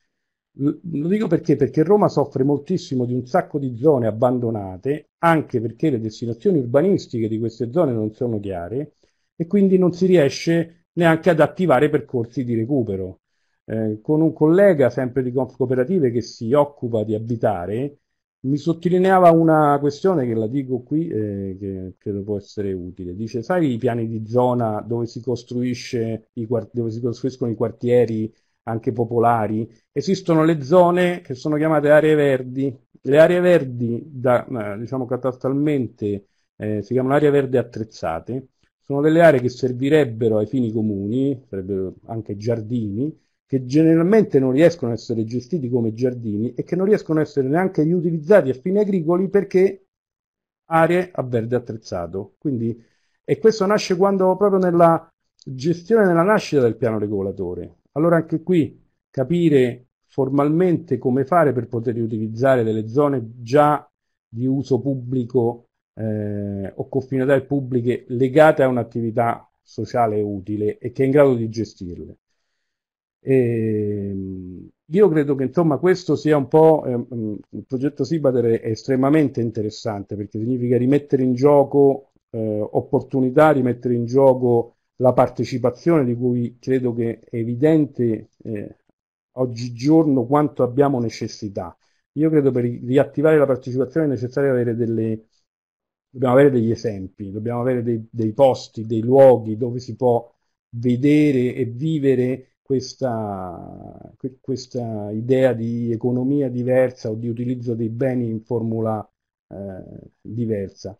[SPEAKER 7] Lo dico perché? Perché Roma soffre moltissimo di un sacco di zone abbandonate, anche perché le destinazioni urbanistiche di queste zone non sono chiare e quindi non si riesce neanche ad attivare percorsi di recupero. Eh, con un collega, sempre di Conf Cooperative, che si occupa di abitare, mi sottolineava una questione che la dico qui, eh, che credo può essere utile. Dice, sai i piani di zona dove si costruisce i, dove si costruiscono i quartieri anche popolari? Esistono le zone che sono chiamate aree verdi. Le aree verdi, da, diciamo catastalmente, eh, si chiamano aree verdi attrezzate. Sono delle aree che servirebbero ai fini comuni, sarebbero anche giardini, che generalmente non riescono a essere gestiti come giardini e che non riescono a essere neanche riutilizzati a fini agricoli perché aree a verde attrezzato. Quindi, e questo nasce quando proprio nella gestione, nella nascita del piano regolatore. Allora anche qui capire formalmente come fare per poter riutilizzare delle zone già di uso pubblico eh, o con finalità pubbliche legate a un'attività sociale utile e che è in grado di gestirle. E io credo che insomma questo sia un po' eh, il progetto Sibater è estremamente interessante perché significa rimettere in gioco eh, opportunità, rimettere in gioco la partecipazione di cui credo che è evidente eh, oggigiorno quanto abbiamo necessità. Io credo per riattivare la partecipazione è necessario avere delle, dobbiamo avere degli esempi, dobbiamo avere dei, dei posti, dei luoghi dove si può vedere e vivere questa, questa idea di economia diversa o di utilizzo dei beni in formula eh, diversa.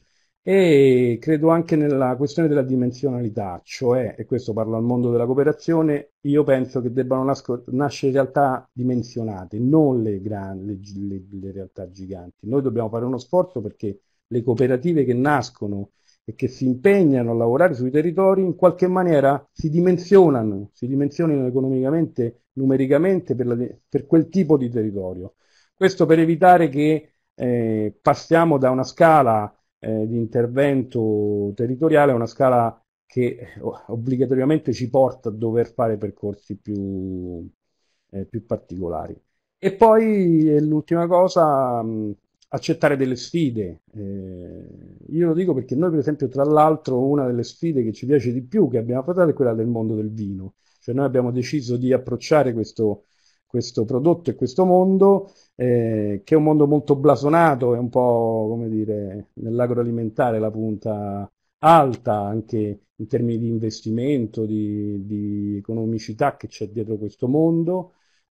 [SPEAKER 7] E credo anche nella questione della dimensionalità, cioè, e questo parlo al mondo della cooperazione, io penso che debbano nasco- nascere realtà dimensionate, non le, gran- le, le- le realtà giganti. Noi dobbiamo fare uno sforzo perché le cooperative che nascono e che si impegnano a lavorare sui territori in qualche maniera si dimensionano, si dimensionino economicamente, numericamente per, la- per quel tipo di territorio. Questo per evitare che eh, passiamo da una scala eh, di intervento territoriale a una scala che eh, obbligatoriamente ci porta a dover fare percorsi più, eh, più particolari. E poi eh, l'ultima cosa, mh, accettare delle sfide. Eh, io lo dico perché noi, per esempio, tra l'altro, una delle sfide che ci piace di più che abbiamo affrontato è quella del mondo del vino. Cioè noi abbiamo deciso di approcciare questo, questo prodotto e questo mondo, eh, che è un mondo molto blasonato, è un po', come dire, nell'agroalimentare la punta alta anche in termini di investimento, di, di economicità che c'è dietro questo mondo.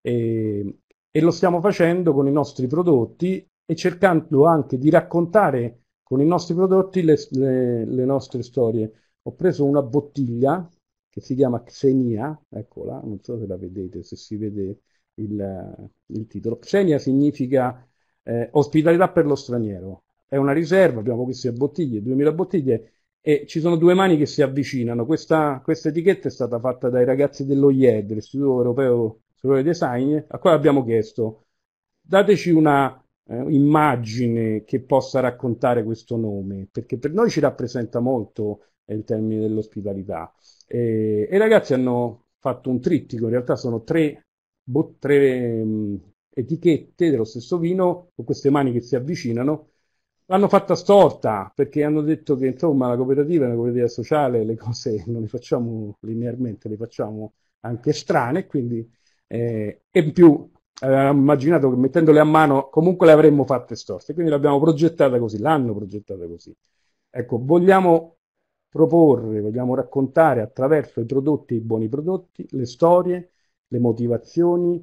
[SPEAKER 7] E, e lo stiamo facendo con i nostri prodotti e cercando anche di raccontare con i nostri prodotti le, le, le nostre storie. Ho preso una bottiglia che si chiama Xenia, eccola, non so se la vedete, se si vede il, il titolo. Xenia significa eh, ospitalità per lo straniero. È una riserva, abbiamo queste bottiglie, duemila bottiglie, e ci sono due mani che si avvicinano. Questa, questa etichetta è stata fatta dai ragazzi dello I E D, l'Istituto Europeo Superiore di Design, a cui abbiamo chiesto dateci una eh, immagine che possa raccontare questo nome, perché per noi ci rappresenta molto eh, in termini dell'ospitalità. E, e i ragazzi hanno fatto un trittico, in realtà sono tre, bo- tre mh, etichette dello stesso vino con queste mani che si avvicinano. L'hanno fatta storta perché hanno detto che insomma la cooperativa è una cooperativa sociale, le cose non le facciamo linearmente, le facciamo anche strane, quindi eh, e in più avevamo immaginato che mettendole a mano comunque le avremmo fatte storte, quindi l'abbiamo progettata così, l'hanno progettata così. Ecco, vogliamo proporre, vogliamo raccontare attraverso i prodotti e i buoni prodotti le storie, le motivazioni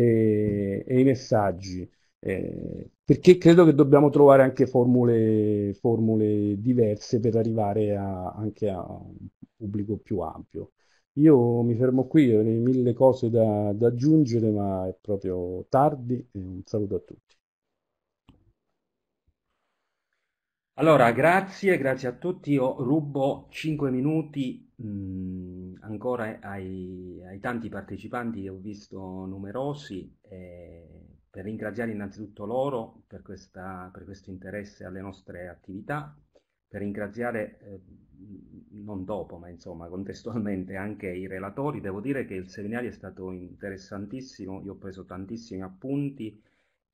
[SPEAKER 7] e, e i messaggi, eh, perché credo che dobbiamo trovare anche formule, formule diverse per arrivare a- anche a un pubblico più ampio. Io mi fermo qui, avrei mille cose da, da aggiungere, ma è proprio tardi e un saluto a tutti.
[SPEAKER 8] Allora, grazie, grazie a tutti. Io rubo cinque minuti mh, ancora ai, ai tanti partecipanti che ho visto numerosi, eh, per ringraziare innanzitutto loro per questa, per questo interesse alle nostre attività, per ringraziare eh, non dopo, ma insomma contestualmente anche i relatori. Devo dire che il seminario è stato interessantissimo, io ho preso tantissimi appunti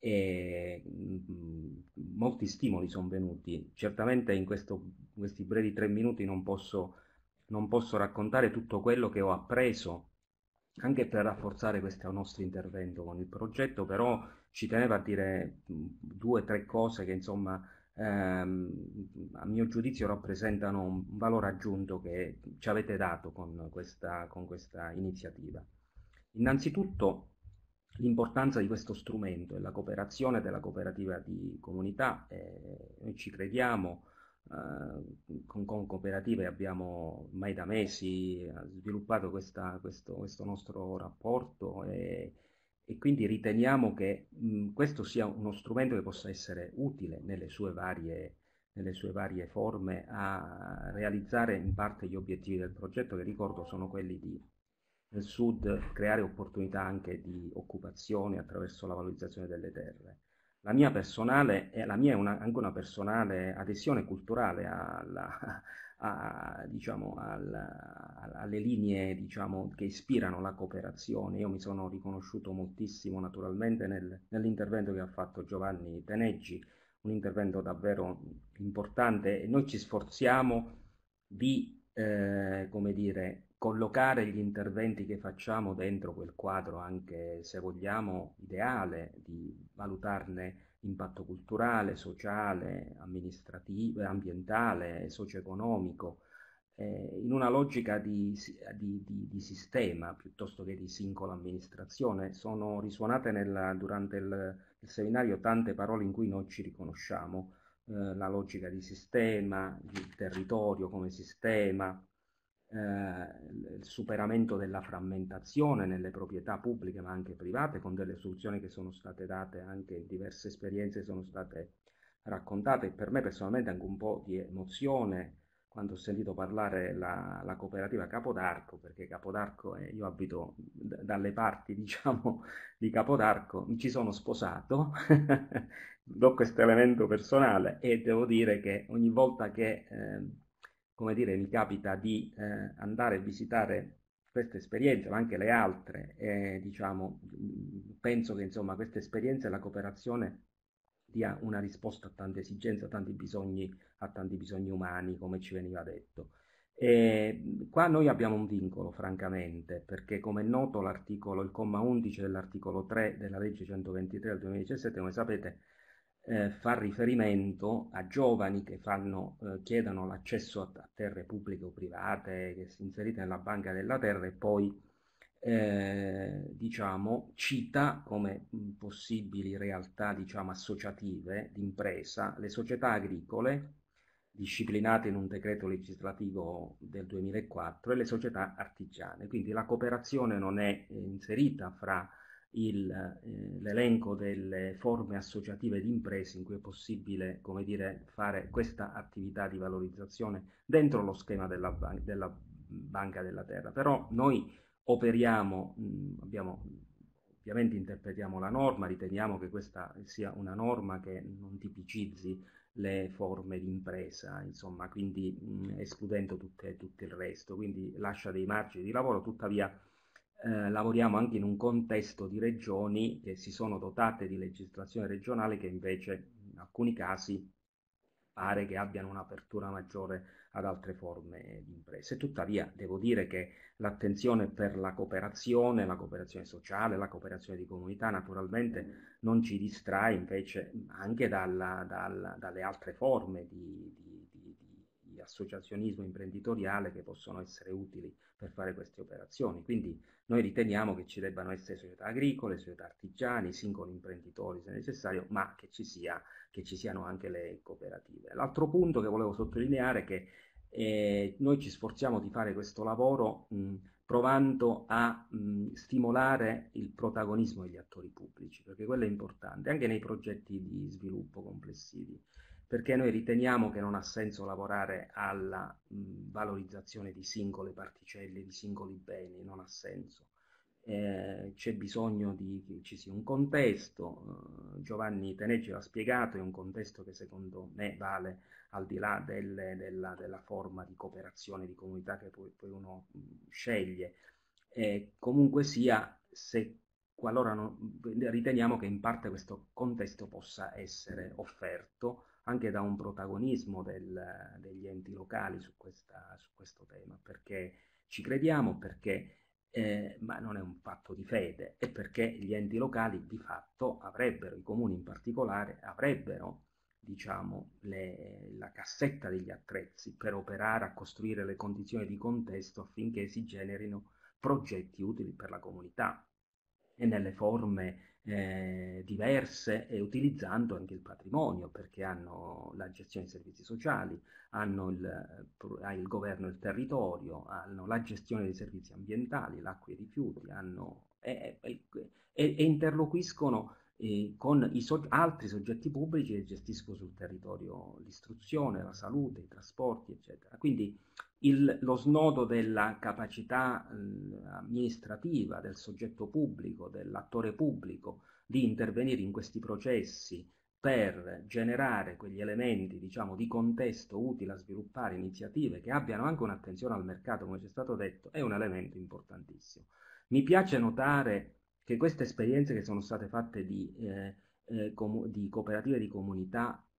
[SPEAKER 8] e mh, molti stimoli sono venuti. Certamente in questo, in questi brevi tre minuti non posso, non posso raccontare tutto quello che ho appreso, anche per rafforzare questo nostro intervento con il progetto, però ci tenevo a dire mh, due o tre cose che insomma ehm, a mio giudizio rappresentano un valore aggiunto che ci avete dato con questa, con questa iniziativa. Innanzitutto l'importanza di questo strumento e la cooperazione della cooperativa di comunità, eh, noi ci crediamo, eh, con, con cooperative abbiamo ormai da mesi eh, sviluppato questa, questo, questo nostro rapporto e, e quindi riteniamo che mh, questo sia uno strumento che possa essere utile nelle sue varie, nelle sue varie forme a realizzare in parte gli obiettivi del progetto, che ricordo sono quelli di nel sud creare opportunità anche di occupazione attraverso la valorizzazione delle terre. La mia personale, e la mia è una, anche una personale adesione culturale alla, a, diciamo, alla, alle linee diciamo, che ispirano la cooperazione. Io mi sono riconosciuto moltissimo naturalmente nel, nell'intervento che ha fatto Giovanni Teneggi, un intervento davvero importante e noi ci sforziamo di, eh, come dire, collocare gli interventi che facciamo dentro quel quadro, anche se vogliamo, ideale, di valutarne impatto culturale, sociale, amministrativo, ambientale, socio-economico, eh, in una logica di, di, di, di sistema piuttosto che di singola amministrazione. Sono risuonate nella, durante il, il seminario tante parole in cui noi ci riconosciamo, eh, la logica di sistema, il territorio come sistema, eh, il superamento della frammentazione nelle proprietà pubbliche ma anche private, con delle soluzioni che sono state date, anche diverse esperienze sono state raccontate. Per me personalmente anche un po' di emozione quando ho sentito parlare la, la cooperativa Capodarco, perché Capodarco, è, io abito d- dalle parti, diciamo, di Capodarco, mi ci sono sposato, do questo elemento personale e devo dire che ogni volta che, eh, come dire, mi capita di eh, andare a visitare queste esperienze, ma anche le altre, eh, diciamo, penso che insomma queste esperienze e la cooperazione dia una risposta a tante esigenze, a tanti bisogni, a tanti bisogni umani, come ci veniva detto. E qua noi abbiamo un vincolo, francamente, perché come è noto l'articolo, il comma undici dell'articolo tre della legge centoventitré del duemiladiciassette, come sapete, eh, fa riferimento a giovani che fanno, eh, chiedono l'accesso a, a terre pubbliche o private, che si inserite nella banca della terra e poi Eh, diciamo, cita come mh, possibili realtà, diciamo, associative d'impresa le società agricole disciplinate in un decreto legislativo del duemilaquattro e le società artigiane. Quindi la cooperazione non è eh, inserita fra il, eh, l'elenco delle forme associative di imprese in cui è possibile, come dire, fare questa attività di valorizzazione dentro lo schema della, ban- della Banca della Terra. Però noi operiamo, mh, abbiamo, ovviamente interpretiamo la norma, riteniamo che questa sia una norma che non tipicizzi le forme di impresa, insomma, quindi mh, escludendo tutte, tutto il resto, quindi lascia dei margini di lavoro. Tuttavia eh, lavoriamo anche in un contesto di regioni che si sono dotate di legislazione regionale che invece in alcuni casi pare che abbiano un'apertura maggiore ad altre forme di imprese. Tuttavia devo dire che l'attenzione per la cooperazione, la cooperazione sociale, la cooperazione di comunità naturalmente non ci distrae invece anche dalla, dalla, dalle altre forme di, di, di, di associazionismo imprenditoriale che possono essere utili per fare queste operazioni. Quindi noi riteniamo che ci debbano essere società agricole, società artigiane, singoli imprenditori se necessario, ma che ci sia che ci siano anche le cooperative. L'altro punto che volevo sottolineare è che eh, noi ci sforziamo di fare questo lavoro mh, provando a mh, stimolare il protagonismo degli attori pubblici, perché quello è importante, anche nei progetti di sviluppo complessivi, perché noi riteniamo che non ha senso lavorare alla mh, valorizzazione di singole particelle, di singoli beni, non ha senso. Eh, c'è bisogno di che ci sia un contesto, eh, Giovanni Teneggi l'ha spiegato, è un contesto che secondo me vale al di là delle, della, della forma di cooperazione di comunità che poi, poi uno mh, sceglie. Eh, comunque sia, se qualora non, riteniamo che in parte questo contesto possa essere offerto anche da un protagonismo del, degli enti locali su, questa, su questo tema, perché ci crediamo, perché Eh, ma non è un fatto di fede, è perché gli enti locali di fatto avrebbero, i comuni in particolare, avrebbero diciamo, le, la cassetta degli attrezzi per operare a costruire le condizioni di contesto affinché si generino progetti utili per la comunità e nelle forme eh, diverse e utilizzando anche il patrimonio, perché hanno la gestione dei servizi sociali, hanno il, il governo del territorio, hanno la gestione dei servizi ambientali, l'acqua e i rifiuti, hanno, e, e, e, e interloquiscono eh, con i so- altri soggetti pubblici che gestiscono sul territorio l'istruzione, la salute, i trasporti, eccetera. Quindi il, lo snodo della capacità eh, amministrativa del soggetto pubblico, dell'attore pubblico di intervenire in questi processi per generare quegli elementi, diciamo, di contesto utili a sviluppare iniziative che abbiano anche un'attenzione al mercato, come ci è stato detto, è un elemento importantissimo. Mi piace notare che queste esperienze che sono state fatte di, eh, eh, com- di cooperative di comunità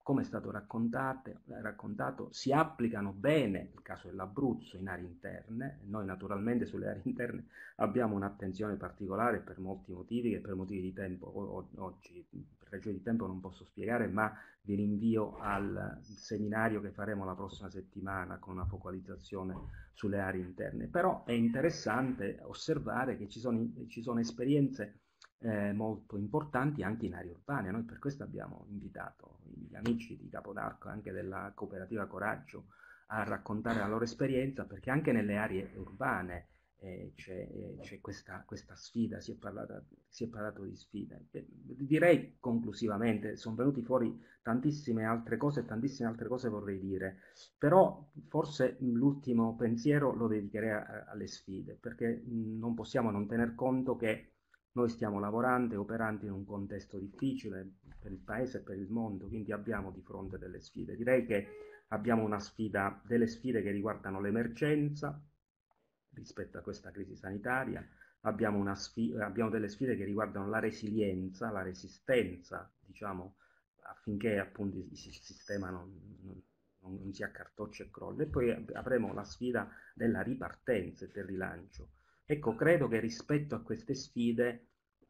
[SPEAKER 8] come è stato raccontato, raccontato, si applicano bene, nel caso dell'Abruzzo, in aree interne. Noi naturalmente sulle aree interne abbiamo un'attenzione particolare per molti motivi, che per motivi di tempo oggi, per ragioni di tempo non posso spiegare, ma vi rinvio al seminario che faremo la prossima settimana con una focalizzazione sulle aree interne. Però è interessante osservare che ci sono, ci sono esperienze Eh, molto importanti anche in aree urbane. Noi per questo abbiamo invitato gli amici di Capodarco, anche della cooperativa Coraggio, a raccontare la loro esperienza, perché anche nelle aree urbane eh, c'è, eh, c'è questa, questa sfida, si è, parlato, si è parlato di sfide. Eh, direi conclusivamente, sono venuti fuori tantissime altre cose, tantissime altre cose vorrei dire, però forse l'ultimo pensiero lo dedicherei a, alle sfide, perché mh, non possiamo non tener conto che noi stiamo lavorando e operando in un contesto difficile per il Paese e per il mondo, quindi abbiamo di fronte delle sfide. Direi che abbiamo una sfida, delle sfide che riguardano l'emergenza rispetto a questa crisi sanitaria, abbiamo, una sfida, abbiamo delle sfide che riguardano la resilienza, la resistenza, diciamo, affinché appunto il sistema non, non, non si accartoccia e crolla. E poi avremo la sfida della ripartenza e del rilancio. Ecco, credo che rispetto a queste sfide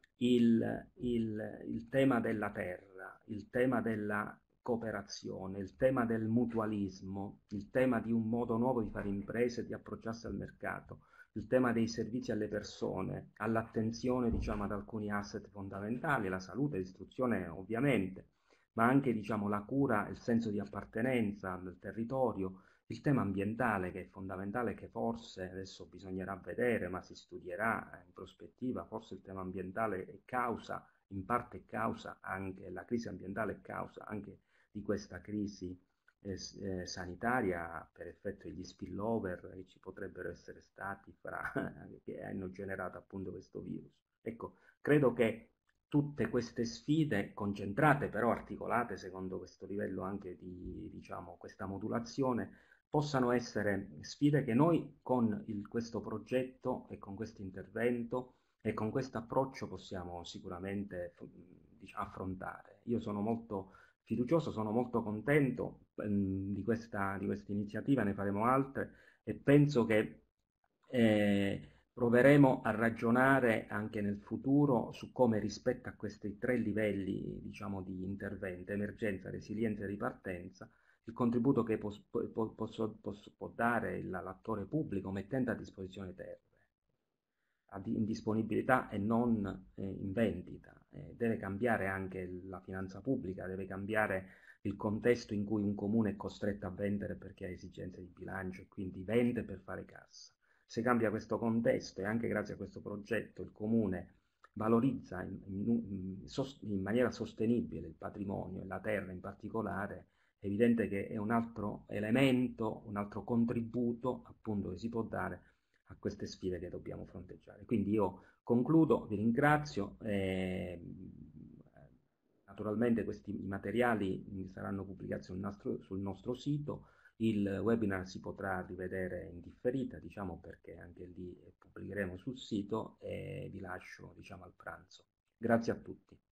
[SPEAKER 8] il, il, il tema della terra, il tema della cooperazione, il tema del mutualismo, il tema di un modo nuovo di fare imprese e di approcciarsi al mercato, il tema dei servizi alle persone, all'attenzione diciamo ad alcuni asset fondamentali, la salute, l'istruzione ovviamente, ma anche diciamo la cura, il senso di appartenenza del territorio, il tema ambientale che è fondamentale, che forse adesso bisognerà vedere, ma si studierà in prospettiva, forse il tema ambientale è causa, in parte è causa anche, la crisi ambientale è causa anche di questa crisi eh, eh, sanitaria per effetto degli spillover che ci potrebbero essere stati fra, che hanno generato appunto questo virus. Ecco, credo che tutte queste sfide concentrate però articolate secondo questo livello anche di, diciamo, questa modulazione, possano essere sfide che noi con il, questo progetto e con questo intervento e con questo approccio possiamo sicuramente diciamo, affrontare. Io sono molto fiducioso, sono molto contento ehm, di questa di questa iniziativa, ne faremo altre e penso che eh, proveremo a ragionare anche nel futuro su come rispetto a questi tre livelli diciamo, di intervento, emergenza, resilienza e ripartenza, il contributo che pos, po, posso, posso, può dare l'attore pubblico mettendo a disposizione terre in disponibilità e non eh, in vendita. Eh, deve cambiare anche la finanza pubblica, deve cambiare il contesto in cui un comune è costretto a vendere perché ha esigenze di bilancio e quindi vende per fare cassa. Se cambia questo contesto e anche grazie a questo progetto il comune valorizza in, in, in maniera sostenibile il patrimonio e la terra in particolare, è evidente che è un altro elemento, un altro contributo appunto che si può dare a queste sfide che dobbiamo fronteggiare. Quindi io concludo, vi ringrazio, eh, naturalmente questi materiali saranno pubblicati sul nostro, sul nostro sito, il webinar si potrà rivedere in differita, diciamo perché anche lì pubblicheremo sul sito e vi lascio diciamo al pranzo. Grazie a tutti.